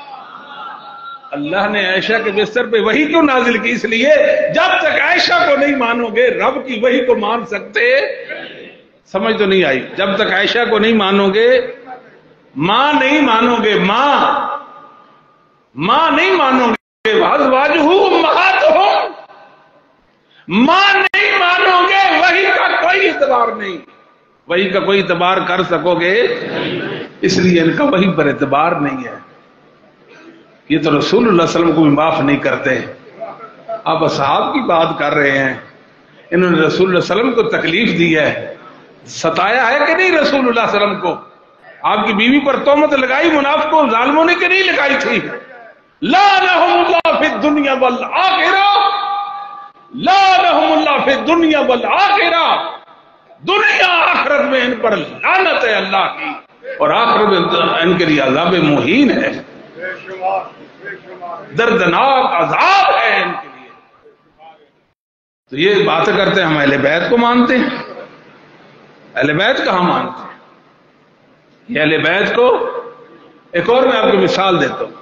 اللہ نے عائشہ کے بستر پہ وحی کیوں نازل کی؟ اس لیے جب تک عائشہ کو نہیں مانو گے رب کی وحی کو مان سکتے. سمجھ تو نہیں آئی؟ جب تک عائشہ کو نہیں مانو گے، ماں نہیں مانو گے، ماں ماں نہیں مانو گے، وَأَزْوَاجُهُ أُمَّهَاتُهُمْ، ماں نہیں مانو گے، وحی کا کوئی اعتبار نہیں، وحی کا کوئی اعتبار کر سکو گے. اس لیے ان کا وحی پر اعتبار نہیں ہے. یہ تو رسول اللہ صلی اللہ علیہ وسلم کو بھی معاف نہیں کرتے. آپ اصحاب کی بات کر رہے ہیں. انہوں نے رسول اللہ صلی اللہ علیہ وسلم کو تکلیف دی ہے، ستایا ہے کہ نہیں رسول اللہ صلی اللہ علیہ وسلم کو؟ آپ کی بیوی پر تہمت لگائی منافقوں ظالموں نے کہ نہیں لگائی تھی؟ لعنہم اللہ فی الدنیا والآخرہ، لعنہم اللہ فی الدنیا والآخرہ. دنیا آخرت میں ان پر لعنت ہے اللہ کی، اور آخرت میں ان کے لیے عذاب مہین ہے، دردناک عذاب ہے ان کے لیے. تو یہ باتیں کرتے ہیں ہم اہل بیت کو مانتے ہیں. اہل بیت کہاں مانتے ہیں؟ یہ اہل بیت کو ایک اور میں آپ کو مثال دیتا ہوں.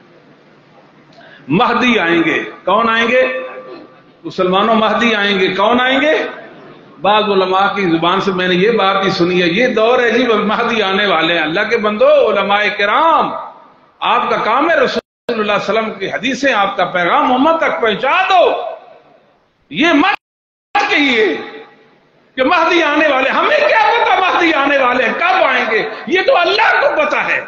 مہدی آئیں گے. کون آئیں گے؟ مسلمانوں مہدی آئیں گے. کون آئیں گے؟ بعض علماء کی زبان سے میں نے یہ بات بھی سنی ہے، یہ دور ہے جی مہدی آنے والے ہیں. اللہ کے بندو، علماء کرام، آپ کا کام ہے رسول اللہ صلی اللہ علیہ وسلم کی حدیثیں، آپ کا پیغام امت تک پہنچا دو. یہ مت کہیے کہ مہدی آنے والے، ہمیں کیا پتا مہدی آنے والے ہیں کب آئیں گے، یہ تو اللہ کو پتا ہے.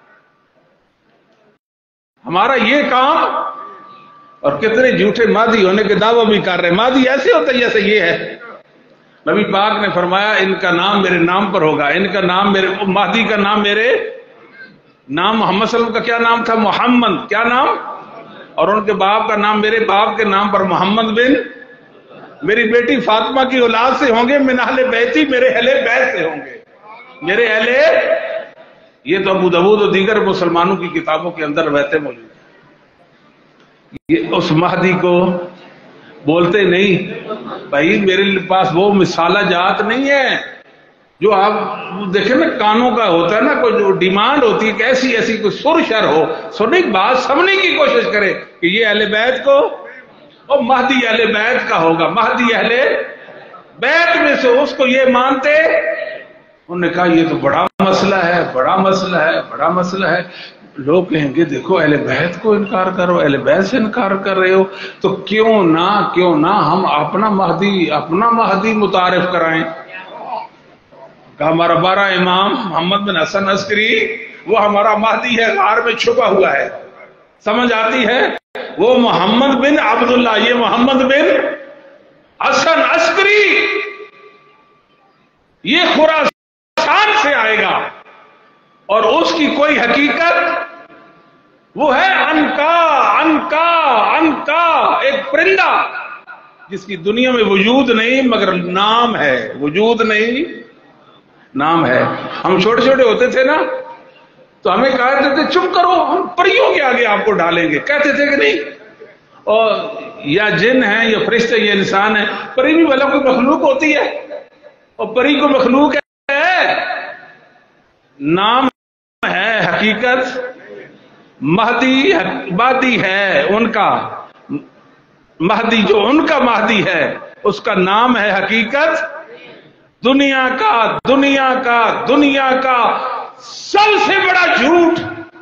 ہمارا یہ کام، اور کتنے جھوٹے مہدی ہونے کے دعویٰ بھی کر رہے ہیں. مہدی ایسے ہوتا ہے جیسے یہ ہے. نبی پاک نے فرمایا ان کا نام میرے نام پر ہوگا، ان کا نام میرے، مہدی کا نام میرے نام. محمد صلی اللہ علیہ وسلم کا کیا نام تھا؟ محمد. کیا نام؟ اور ان کے باپ کا نام میرے باپ کے نام پر محمد بن، میری بیٹی فاطمہ کی اولاد سے ہوں گے، من اہل بیتی، میرے اہل بیت سے ہوں گے، میرے اہل. یہ تو ابو داؤد اور دیگر مسلمانوں کی کتابوں کے اندر رہتے موجود ہیں. یہ اس مہدی کو بولتے نہیں بھائی. میرے پاس وہ مثالہ جات نہیں ہے جو آپ دیکھیں نا، کانوں کا ہوتا ہے نا، کوئی جو ڈیمانڈ ہوتی ہے کہ ایسی ایسی کوئی سر شر ہو، سننے کی بات سمجھنے کی کوشش کرے کہ یہ اہل بیت کو، اور مہدی اہل بیت کا ہوگا، مہدی اہل بیت میں سے اس کو یہ مانتے. انہوں نے کہا یہ تو بڑا مسئلہ ہے، بڑا مسئلہ ہے، بڑا مسئلہ ہے. لوگ کہیں گے دیکھو اہل بیت کو انکار کرو، اہل بیت سے انکار کر رہے ہو، تو کیوں نہ کیوں نہ ہم اپنا مہدی اپنا مہدی متعارف کرائیں. کہ ہمارا بارہ امام محمد بن حسن عسکری وہ ہمارا مہدی ہے، غار میں چھپا ہوا ہے. سمجھ آتی ہے؟ وہ محمد بن عبداللہ، یہ محمد بن حسن عسکری، یہ خراسان سے آئے گا، اور اس کی کوئی حقیقت وہ ہے انکا انکا انکا، ایک پرندہ جس کی دنیا میں وجود نہیں مگر نام ہے، وجود نہیں نام ہے. ہم چھوٹے چھوٹے ہوتے تھے نا تو ہمیں کہتے تھے چپ کرو ہم پریوں کے آگے آپ کو ڈالیں گے، کہتے تھے کہ نہیں؟ اور یا جن ہیں یا فرشتے یا انسان ہیں. پری بھی بھلا کوئی مخلوق ہوتی ہے، اور پری کو مخلوق ہے، نام ہے، حقیقت مہدی مہدی ہے ان کا. مہدی جو ان کا مہدی ہے اس کا نام ہے، حقیقت दुनिया का दुनिया का दुनिया का सबसे बड़ा झूठ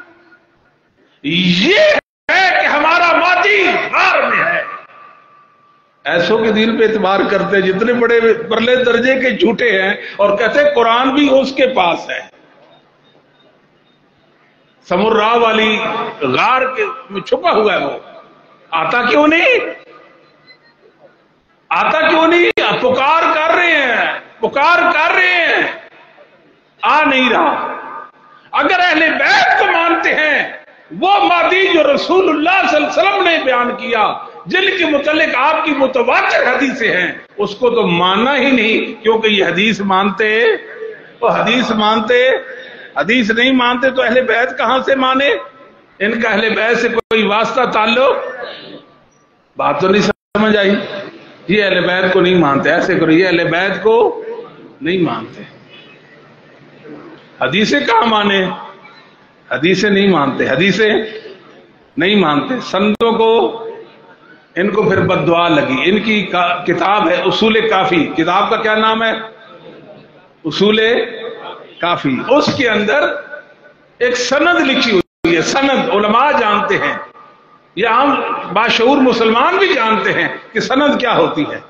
ये है कि हमारा मादी हार में है। ऐसों के दिल पे एतबार करते हैं जितने बड़े परले दर्जे के झूठे हैं, और कहते हैं कुरान भी उसके पास है। समुर्रा वाली गार के में छुपा हुआ है, वो आता क्यों नहीं? आता क्यों नहीं? पुकार कर रहे हैं, पुकार कर रहे हैं, आ नहीं रहा। अगर अहले बैत को मानते हैं, वो मादी जो रसूलुल्लाह सल्लल्लाहु अलैहि वसल्लम ने बयान किया, जिनके मुतल्लिक आपकी मुतवातिर हदीसें हैं, उसको तो मानना ही नहीं, क्योंकि ये हदीस मानते, वो हदीस मानते, हदीस नहीं मानते तो अहले बैत कहां से माने? इनका अहले बैत से कोई वास्ता ताल्लुक? बात तो नहीं समझ आई। ये अहले बैत को नहीं मानते, ऐसे करो, ये अहले बैत को नहीं मानते। हदीसें कहां माने? हदीसें नहीं मानते, हदीसें नहीं मानते। संतों को इनको फिर बद्दुआ लगी। इनकी किताब है उसूल काफी, किताब का क्या नाम है? उसूल काफी। उसके अंदर एक सनद लिखी हुई है, सनद उलमा जानते हैं, या हम बाशऊर मुसलमान भी जानते हैं कि सनद क्या होती है।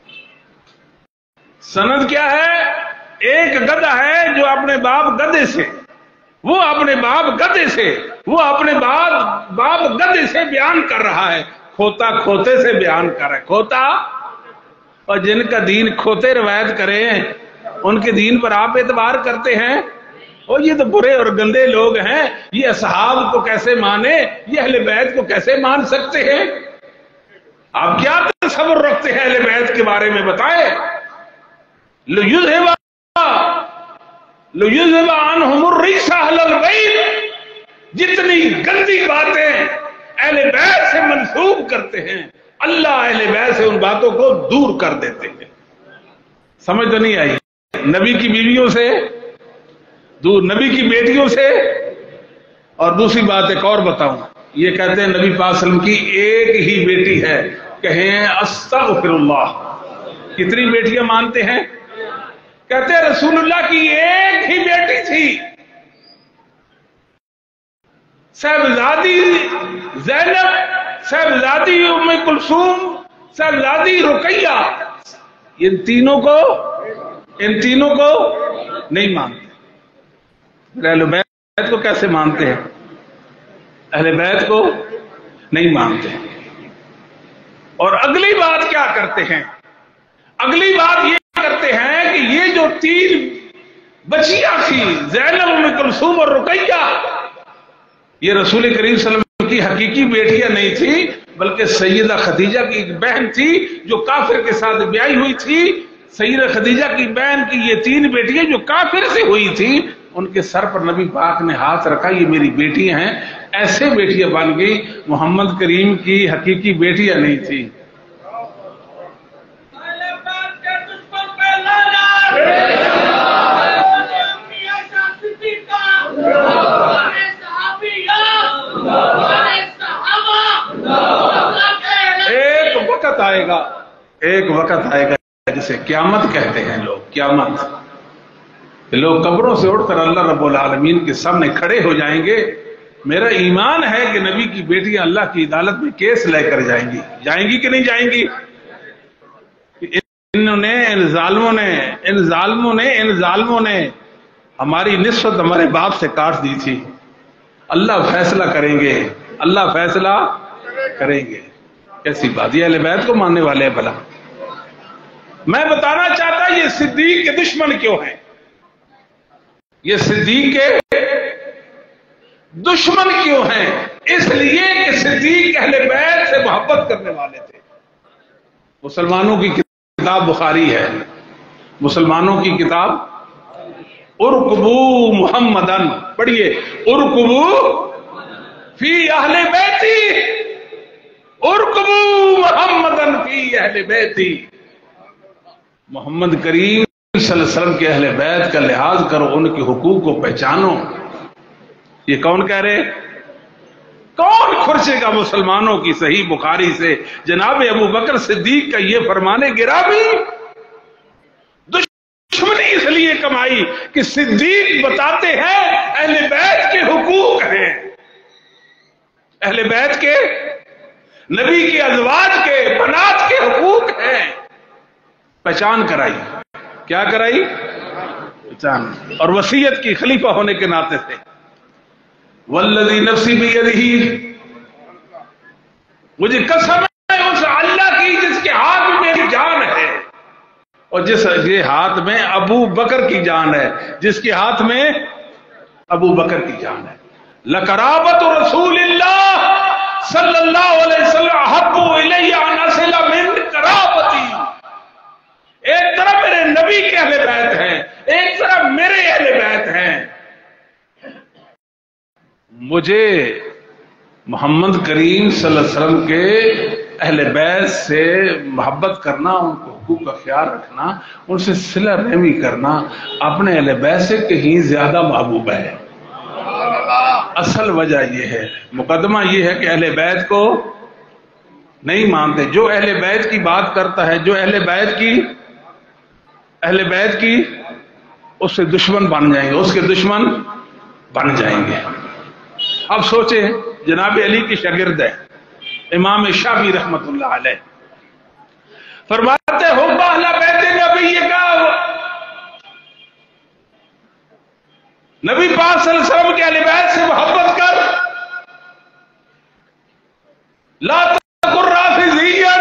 सनद क्या है? एक गधा है जो अपने बाप गधे से, वो अपने बाप गधे से, वो अपने बाप बाप गधे से बयान कर रहा है, खोता खोते से बयान कर रहा है, खोता। और जिनका दीन खोते रवायत करें, उनके दीन पर आप एतबार करते हैं? और ये तो बुरे और गंदे लोग हैं, ये असहाब को कैसे माने, ये अहले बैत को कैसे मान सकते हैं? आप क्या तसव्वुर रखते हैं अहले बैत के बारे में, बताएं। लुयुज़हिबा लुयुज़हिबा अनहुमुर रिज्सा अहलल बैत, जितनी गंदी बातें अहले बैत से मंसूब करते हैं, अल्लाह अहले बैत से उन बातों को दूर कर देते हैं। समझ तो नहीं आई? नबी की बीवियों से दूर, नबी की बेटियों से। और दूसरी बात एक और बताऊं, ये कहते हैं नबी पाक सल्लल्लाहु अलैहि वसल्लम की एक ही बेटी है, कहें अस्तगफिरुल्लाह। कितनी बेटियां मानते हैं? कहते हैं रसूलुल्लाह की एक ही बेटी थी, साहिबजादी ज़ैनब, साहिबजादी उम्मे कुलसूम, साहिबजादी रुकैया। इन तीनों को इन तीनों को नहीं मानते। अहले बैत को कैसे मानते हैं? अहले बैत को नहीं मानते। और अगली बात क्या करते हैं? अगली बात ये करते हैं कि ये जो तीन बचियां थी, ज़ैनब, उम्मे कुलसूम और रुकैया, ये रसूल करीम सल्लल्लाहु अलैहि वसल्लम की हकीकी बेटियां नहीं थी, बल्कि सैयदा खदीजा की एक बहन थी जो काफिर के साथ ब्याही हुई थी। सैयदा खदीजा की बहन की ये तीन बेटियां जो काफिर से हुई थी, उनके सर पर नबी पाक ने हाथ रखा, ये मेरी बेटियां हैं। ऐसे बेटियां बन गई, मोहम्मद करीम की हकीकी बेटियां नहीं थी। एक वक्त आएगा, एक वक्त आएगा जिसे क्यामत कहते हैं लोग, क्यामत। लोग कब्रों से उठकर अल्लाह रब्बुल आलमीन के सामने खड़े हो जाएंगे। मेरा ईमान है कि नबी की बेटियां अल्लाह की अदालत में केस लेकर जाएंगी। जाएंगी कि नहीं जाएंगी? इन्होंने इन जालिमों ने इन जालिमों ने इन जालिमों ने हमारी निस्बत हमारे बाप से काट दी थी। अल्लाह फैसला करेंगे, अल्लाह फैसला करेंगे। कैसी बात, ये अहले बैत को मानने वाले हैं भला। मैं बताना चाहता ये सिद्दीक के दुश्मन क्यों हैं? ये सिद्दीक के दुश्मन क्यों हैं? इसलिए कि सिद्दीक अहले बैत से मोहब्बत करने वाले थे। मुसलमानों की किताब बुखारी है, मुसलमानों की किताब उरकुबू मुहम्मदन, पढ़िए, उरकुबू फी अहले बैती, उरकुबू मुहम्मदन फी अहले बैती। मोहम्मद करीम सल्लल्लाहु अलैहि वसल्लम के अहले बैत का लिहाज करो, उनके हुकूक को पहचानो। ये कौन कह रहे? कौन खुर्चेगा मुसलमानों की सही बुखारी से? जनाब अबू बकर सिद्दीक का ये फरमाने गिरा भी کمائی کہ صدیق بتاتے ہیں اہل بیت کے حقوق ہیں، اہل بیت کے، نبی کے ازواج کے، بنات کے حقوق ہیں، پہچان کرائی، کیا کرائی؟ پہچان، اور وصیت کی خلیفہ ہونے کے ناطے سے والذی نفسی بیدہ، مجھے قسم ہے اس اللہ کی جس کے ہاتھ میں میری جان ہے، اور جس کے ہاتھ میں ابو بکر کی جان ہے، جس کے ہاتھ میں ابو بکر کی جان ہے، لقرابت رسول اللہ صلی اللہ علیہ وسلم احب الی ان اصل من قرابتی، ایک طرف میرے نبی کے اہل بیت ہیں، ایک طرف میرے اہل بیت ہیں، مجھے محمد کریم صلی اللہ علیہ وسلم کے اہل بیت سے محبت کرنا، ان کو حقوق کا خیال رکھنا، ان سے صلہ رحمی کرنا اپنے اہل بیت سے کہیں زیادہ محبوب ہے۔ اصل وجہ یہ ہے، مقدمہ یہ ہے کہ اہل بیت کو نہیں مانتے، جو اہل بیت کی بات کرتا ہے، جو اہل بیت کی اہل بیت کی اس سے دشمن بن جائیں گے، اس کے دشمن بن جائیں گے۔ اب سوچیں، جناب علی کی شاگرد ہے امام شافعی رحمت اللہ علیہ، فرماتے ہو اہل بیت نبی کا، نبی پاک صلی اللہ علیہ وسلم کے اہل بیت سے محبت کر، لا تکن رافضیا،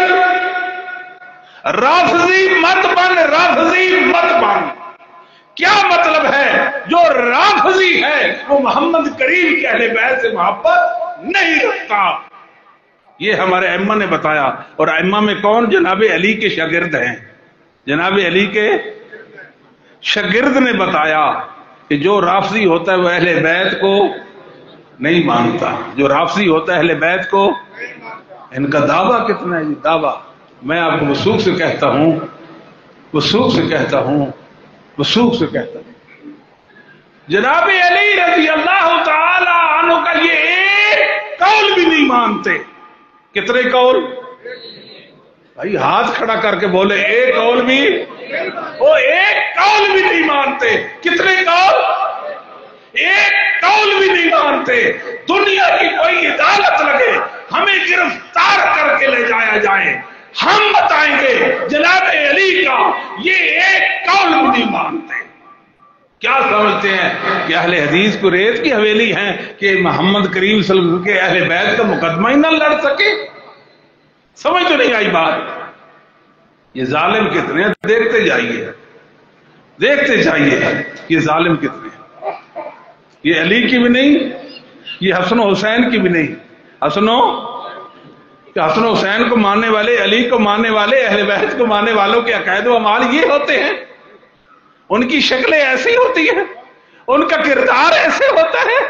رافضی مت بن، رافضی مت بن۔ کیا مطلب ہے؟ جو رافضی ہے وہ محمد کریم کے اہل بیت سے محبت نہیں رکھتا، یہ ہمارے ائمہ نے بتایا، اور ائمہ میں کون؟ جناب علی کے شاگرد ہیں، جناب علی کے شاگرد نے بتایا کہ جو رافضی ہوتا ہے وہ اہل بیت کو نہیں مانتا، جو رافضی ہوتا ہے اہل بیت کو، ان کا دعویٰ کتنا ہے؟ دعویٰ میں آپ کو وثوق سے کہتا ہوں، وثوق سے کہتا ہوں، وثوق سے کہتا ہوں، جناب علی رضی اللہ تعالی عنہ کا یہ ایک قول بھی نہیں مانتے۔ کتنے قول؟ بھائی ہاتھ کھڑا کر کے بولے، ایک قول بھی، وہ ایک قول بھی نہیں مانتے۔ کتنے قول؟ ایک قول بھی نہیں مانتے۔ دنیا کی کوئی عدالت لگے، ہمیں گرفتار کر کے لے جایا جائے، ہم بتائیں گے جناب علی کا یہ ایک قول بھی نہیں مانتے۔ کیا سمجھتے ہیں کہ اہل حدیث کو ریت کی حویلی ہیں کہ محمد کریم صلی اللہ علیہ وسلم کے اہل بیت کا مقدمہ ہی نہ لڑ سکے؟ سمجھ تو نہیں آئی بات؟ یہ ظالم کتنے ہیں، دیکھتے جائیے، دیکھتے جائیے یہ ظالم کتنے ہیں۔ یہ علی کی بھی نہیں، یہ حسن و حسین کی بھی نہیں۔ حسن و کہ حسن و حسین کو ماننے والے، علی کو ماننے والے، اہل بیت کو ماننے والوں کے عقائد و اعمال یہ ہوتے ہیں، ان کی شکلیں ایسی ہوتی ہیں، ان کا کردار ایسے ہوتا ہے،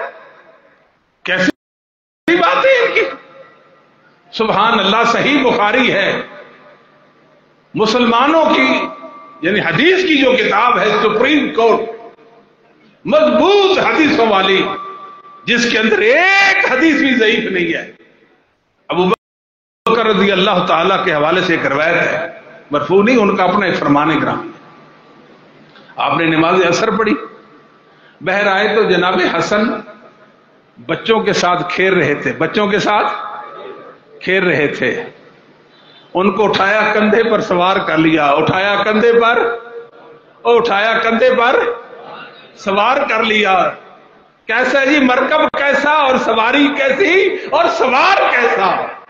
کیسی بات ہے ان کی؟ سبحان اللہ، صحیح بخاری ہے، مسلمانوں کی یعنی حدیث کی جو کتاب ہے، سپریم کورٹ، مضبوط حدیثوں والی، جس کے اندر ایک حدیث بھی ضعیف نہیں ہے۔ ابو بکر رضی اللہ تعالیٰ کے حوالے سے ایک روایت ہے، مرفوع نہیں، ان کا اپنا ایک فرمان گرامی۔ آپ نے نماز عصر پڑھی، بہر آئے تو جناب حسن بچوں کے ساتھ کھیل رہے تھے، بچوں کے ساتھ کھیل رہے تھے، ان کو اٹھایا کندھے پر سوار کر لیا، اٹھایا کندھے پر، اور اٹھایا کندھے پر سوار کر لیا۔ کیسا جی؟ مرکب کیسا اور سواری کیسی اور سوار کیسا؟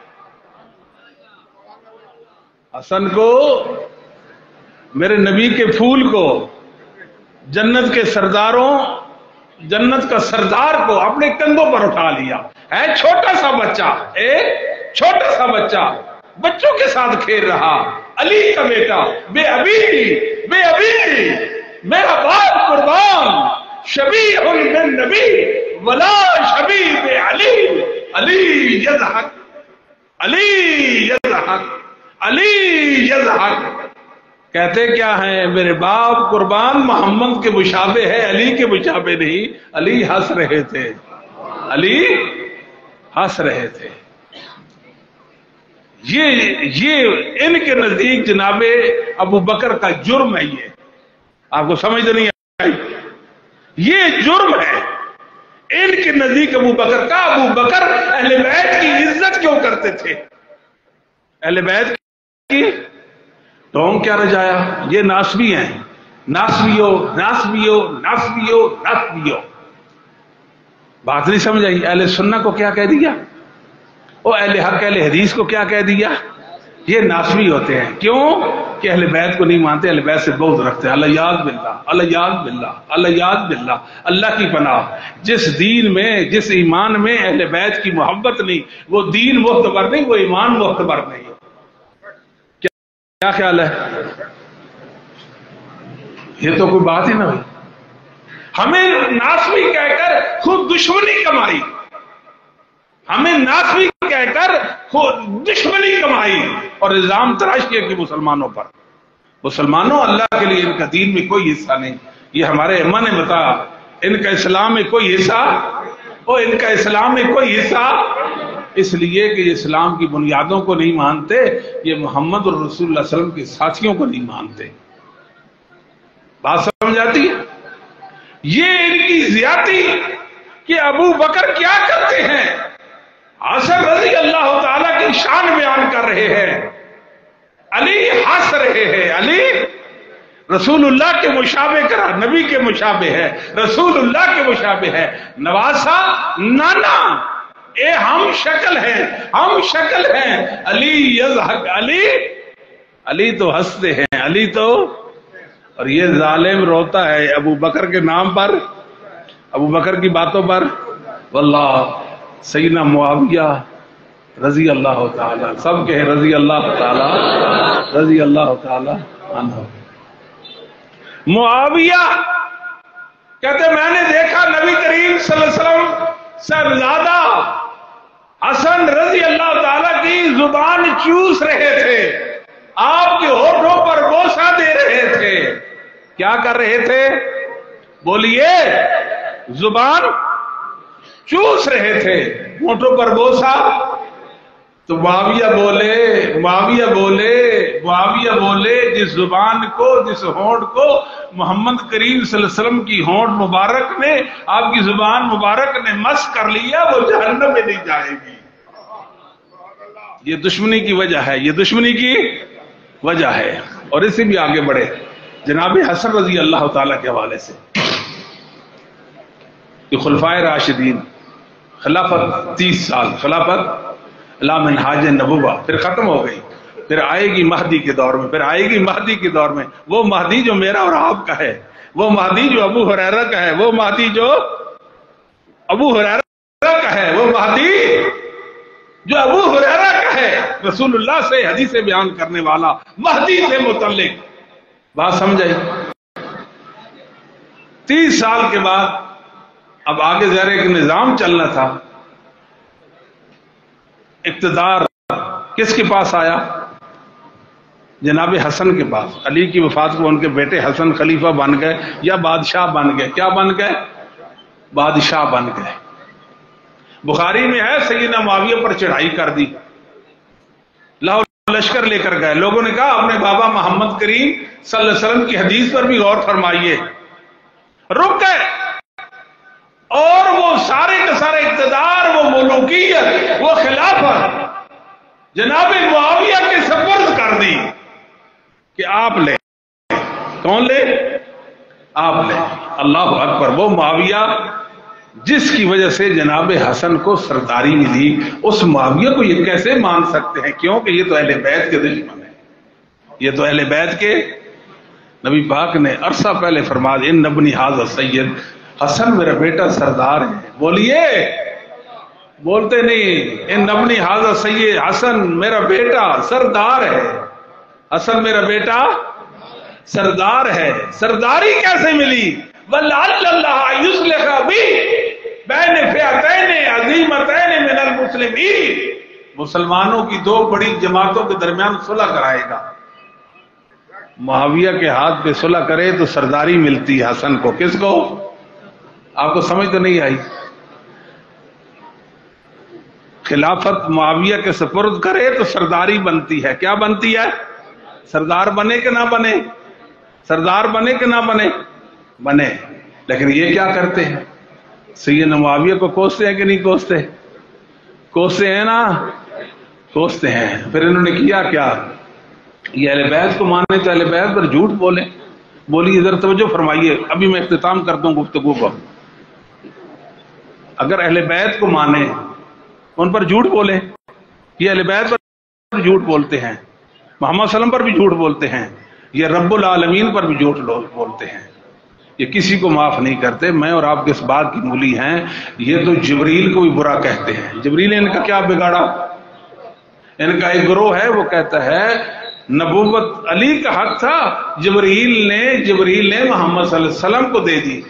حسن کو، میرے نبی کے پھول کو، جنت کے سرداروں، جنت کا سردار کو اپنے کندھوں پر اٹھا لیا ہے، چھوٹا سا بچہ، ایک چھوٹا سا بچہ بچوں کے ساتھ کھیل رہا، علی کا بیٹا، بے ابی بے ابی میرا باپ قربان، شبیہ بن نبی ولا شبیہ بے علی، علی یضحک، علی یضحک، علی یضحک۔ کہتے کیا ہیں؟ میرے باپ قربان محمد کے مشابہ ہے، علی کے مشابہ نہیں۔ علی ہنس رہے تھے، علی ہنس رہے تھے۔ یہ یہ ان کے نزدیک جناب ابو بکر کا جرم ہے۔ یہ آپ کو سمجھ نہیں आई। ये जुर्म है इनके नजदीक अबू बकर का। अबू बकर अहले बैत की इज्जत क्यों करते थे? अहले बैत की ढोंग क्या रजाया? ये नासबी हैं, नासबियो नासबियो नासबियो नासबियो। बात नहीं समझ आई? अहले सुन्ना को क्या कह दिया? और अहले हक अहले हदीस को क्या कह दिया? ये नासबी होते हैं। क्यों? कि अहले बैत को नहीं मानते, अहले बैत से बहुत रखते हैं। अल्लाह याद बिल्लाह, अल्लाह याद बिल्लाह, अल्लाह याद बिल्लाह, अल्लाह की पनाह। जिस दीन में, जिस ईमान में अहले बैत की मोहब्बत नहीं, वो दीन मोहतबर नहीं, वो ईमान मोहतबर नहीं। क्या, क्या ख्याल है? ये तो कोई बात ही ना हुई। हमें नासबी कहकर खुद दुश्मनी कमाई, हमें नासबी कहकर खुद दुश्मनी कमाई और इल्जाम तराश किया कि मुसलमानों पर। मुसलमानों, अल्लाह के लिए इनका दीन में कोई हिस्सा नहीं। ये हमारे अम्मा ने बताया, इनका इस्लाम में कोई हिस्सा, और इनका इस्लाम में कोई हिस्सा इसलिए कि इस्लाम की बुनियादों को नहीं मानते, ये मोहम्मद और रसूलुल्लाह सल्लल्लाहु अलैहि वसल्लम के साथियों को नहीं मानते। बात समझ आती है? ये इनकी ज्यादती कि अबू बकर क्या करते हैं, हसन रजी अल्लाह ताला की शान बयान कर रहे हैं, अली हंस रहे हैं। अली रसूलुल्लाह के मुशाबे करा, नबी के मुशाबे है, रसूलुल्लाह के मुशाबे है। नवासा नाना, ए हम शक्ल हैं, हम शक्ल हैं। अली यज़हक, अली अली तो हंसते हैं, अली तो। और ये जालिम रोता है अबू बकर के नाम पर, अबू बकर की बातों पर। वल्लाह सैयदना मुआविया रजी अल्लाह ताला, सब कहे रजी अल्लाह ताला, रजी अल्लाह ताला अन्हु। मुआविया कहते मैंने देखा नबी करीम सल्लल्लाहु अलैहि वसल्लम साहबजादा हसन रजी अल्लाह ताला की जुबान चूस रहे थे, आपके होठों पर बोसा दे रहे थे। क्या कर रहे थे? बोलिए। जुबान चूस रहे थे, होठों पर बोसा। तो मुआविया बोले, मुआविया बोले, मुआविया बोले, जिस जुबान को, जिस होंठ को मोहम्मद करीम सल्लल्लाहु अलैहि वसल्लम की होंठ मुबारक ने, आपकी जुबान मुबारक ने मस कर लिया, वो जहन्नम में नहीं जाएगी। ये दुश्मनी की वजह है, ये दुश्मनी की वजह है। और इससे भी आगे बढ़े जनाब हसन रजी अल्लाह ताला के हवाले से, ये खुलफाए राशिदीन, खिलाफत तीस साल, खिलाफत ला मिनहाज नबुवा, फिर खत्म हो गई। फिर आएगी महदी के दौर में, फिर आएगी महदी के दौर में, वो महदी जो मेरा और आपका है, वो महदी जो अबू हुरैरा का है, वो महदी जो अबू हुरैरा का है, वो महदी जो अबू हुरैरा का है, रसूलुल्लाह से हदीस बयान करने वाला, महदी से मुतल्लिक। बात समझ आई? तीस साल के बाद अब आगे जरा एक निजाम चलना था। इक्तदार किसके पास आया? जनाब हसन के पास। अली की वफात को उनके बेटे हसन खलीफा बन गए या बादशाह बन गए। क्या बन गए? बादशाह बन गए। बुखारी में है सैयदना मुआविया पर चढ़ाई कर दी, लाहौर लश्कर लेकर गए। लोगों ने कहा अपने बाबा मोहम्मद करीम सल्लल्लाहु अलैहि वसल्लम की हदीस पर भी गौर फरमाइए। रुक गए और वो सारे के सारे इक्तदार, वो मुल्कियत, वो खिलाफत जनाब मुआविया के सपुर्द कर दी कि आप ले। कौन ले? आप ले। अल्लाह अकबर। वो मुआविया जिसकी वजह से जनाब हसन को सरदारी मिली, उस मुआविया को ये कैसे मान सकते हैं? क्योंकि ये तो अहले बैत के दुश्मन है, ये तो अहले बैत के। नबी पाक ने अरसा पहले फरमा दिया, इन नबनी हाज़ा सैयद, हसन मेरा बेटा सरदार है। बोलिए, बोलते नहीं। इन नबनी हाज़ा सैयद, हसन मेरा बेटा सरदार है, हसन मेरा बेटा सरदार है। सरदारी कैसे मिली? वल्लाह युस्लिह बी बैन फिअतैन अज़ीमतैन मिनल मुस्लिमीन, मुसलमानों की दो बड़ी जमातों के दरमियान सुलह कराएगा। मुआविया के हाथ पे सुलह करे तो सरदारी मिलती है हसन को। किसको? आपको समझ तो नहीं आई? खिलाफत मुआविया के सपुर्द करे तो सरदारी बनती है। क्या बनती है? सरदार बने कि ना बने? सरदार बने कि ना बने? बने। लेकिन ये क्या करते हैं, सैयदना मुआविया को कोसते हैं कि नहीं कोसते? कोसते हैं ना, कोसते हैं। फिर इन्होंने किया क्या, ये अहले बैत को माने तो अहले बैत पर झूठ बोले। बोलिए इधर तवज्जो फरमाइए, अभी मैं इख्तिताम करता हूँ गुफ्तगू को। अगर अहले बैत को माने उन पर झूठ बोले, ये अहले बैत पर झूठ बोलते हैं, मोहम्मद सल्लम पर भी झूठ बोलते हैं, ये रब्बुल आलमीन पर भी झूठ बोलते हैं, ये किसी को माफ नहीं करते। मैं और आप किस बात की मूली हैं, ये तो जिब्रील को भी बुरा कहते हैं। जिब्रील ने इनका क्या बिगाड़ा? इनका एक ग्रोह है वो कहता है नबूवत अली का हक था, जिब्रील ने जिब्रील ने मोहम्मद सल्लल्लाहु अलैहि वसल्लम को दे दी।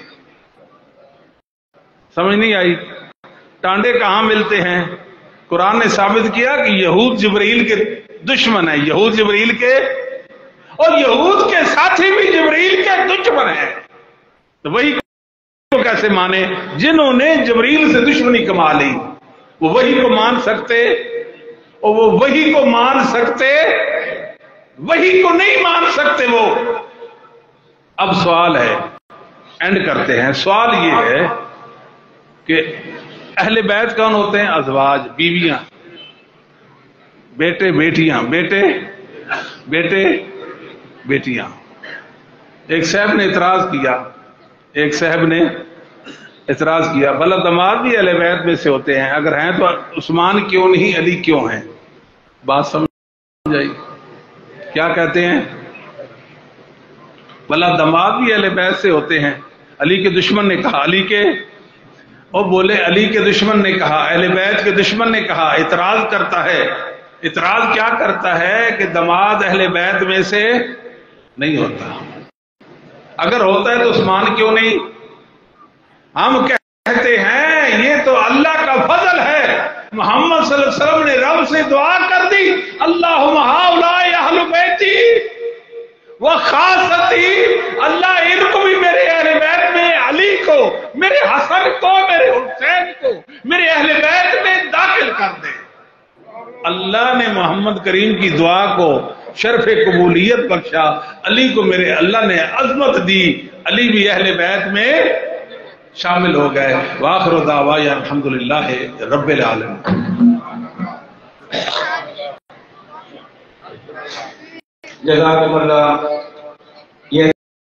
समझ नहीं आई? टांडे कहां मिलते हैं? कुरान ने साबित किया कि यहूद जिब्रील के दुश्मन है, यहूद जिब्रील के, और यहूद के साथी भी जिब्रील के दुश्मन है। तो वही को कैसे माने? जिन्होंने जिब्रील से दुश्मनी कमा ली वो वही को मान सकते, और वो वही को मान सकते, वही को नहीं मान सकते वो। अब सवाल है, एंड करते हैं, सवाल ये है कि अहले बैत कौन होते हैं? अज़वाज, बीवियां, बेटे बेटियां, बेटे बेटे बेटियां। एक साहब ने इतराज किया, एक साहब ने इतराज किया, भला दामाद भी अहले बैत में से होते हैं? अगर हैं तो उस्मान क्यों नहीं, अली क्यों हैं? बात समझ आई? क्या कहते हैं? भला दामाद भी अहले बैत से होते हैं? अली के दुश्मन ने कहा, अली के, और बोले अली के दुश्मन ने कहा, अहले बैत के दुश्मन ने कहा। इतराज करता है, इतराज क्या करता है कि दामाद अहले बैत में से नहीं होता। अगर होता है तो उस्मान क्यों नहीं? हम कहते हैं ये तो अल्लाह का फजल है। मोहम्मद सल्लल्लाहु अलैहि वसल्लम ने रब से दुआ कर दी, अल्लाहुम्मा हाउलाए अहलु बैती व खासती, अल्लाह इनको भी मेरे अहले बैत में, अली को, मेरे हसन को, मेरे हुसैन को मेरे अहले बैत में दाखिल कर दे। अल्लाह ने मोहम्मद करीम की दुआ को शर्फ कबूलियत बख्शा, अली को मेरे अल्लाह ने अजमत दी, अली भी अहले बैत में शामिल हो गए। वाखिरु दावाना अल्हम्दुलिल्लाहि रब्बिल आलमीन। जज़ाकुमुल्लाह।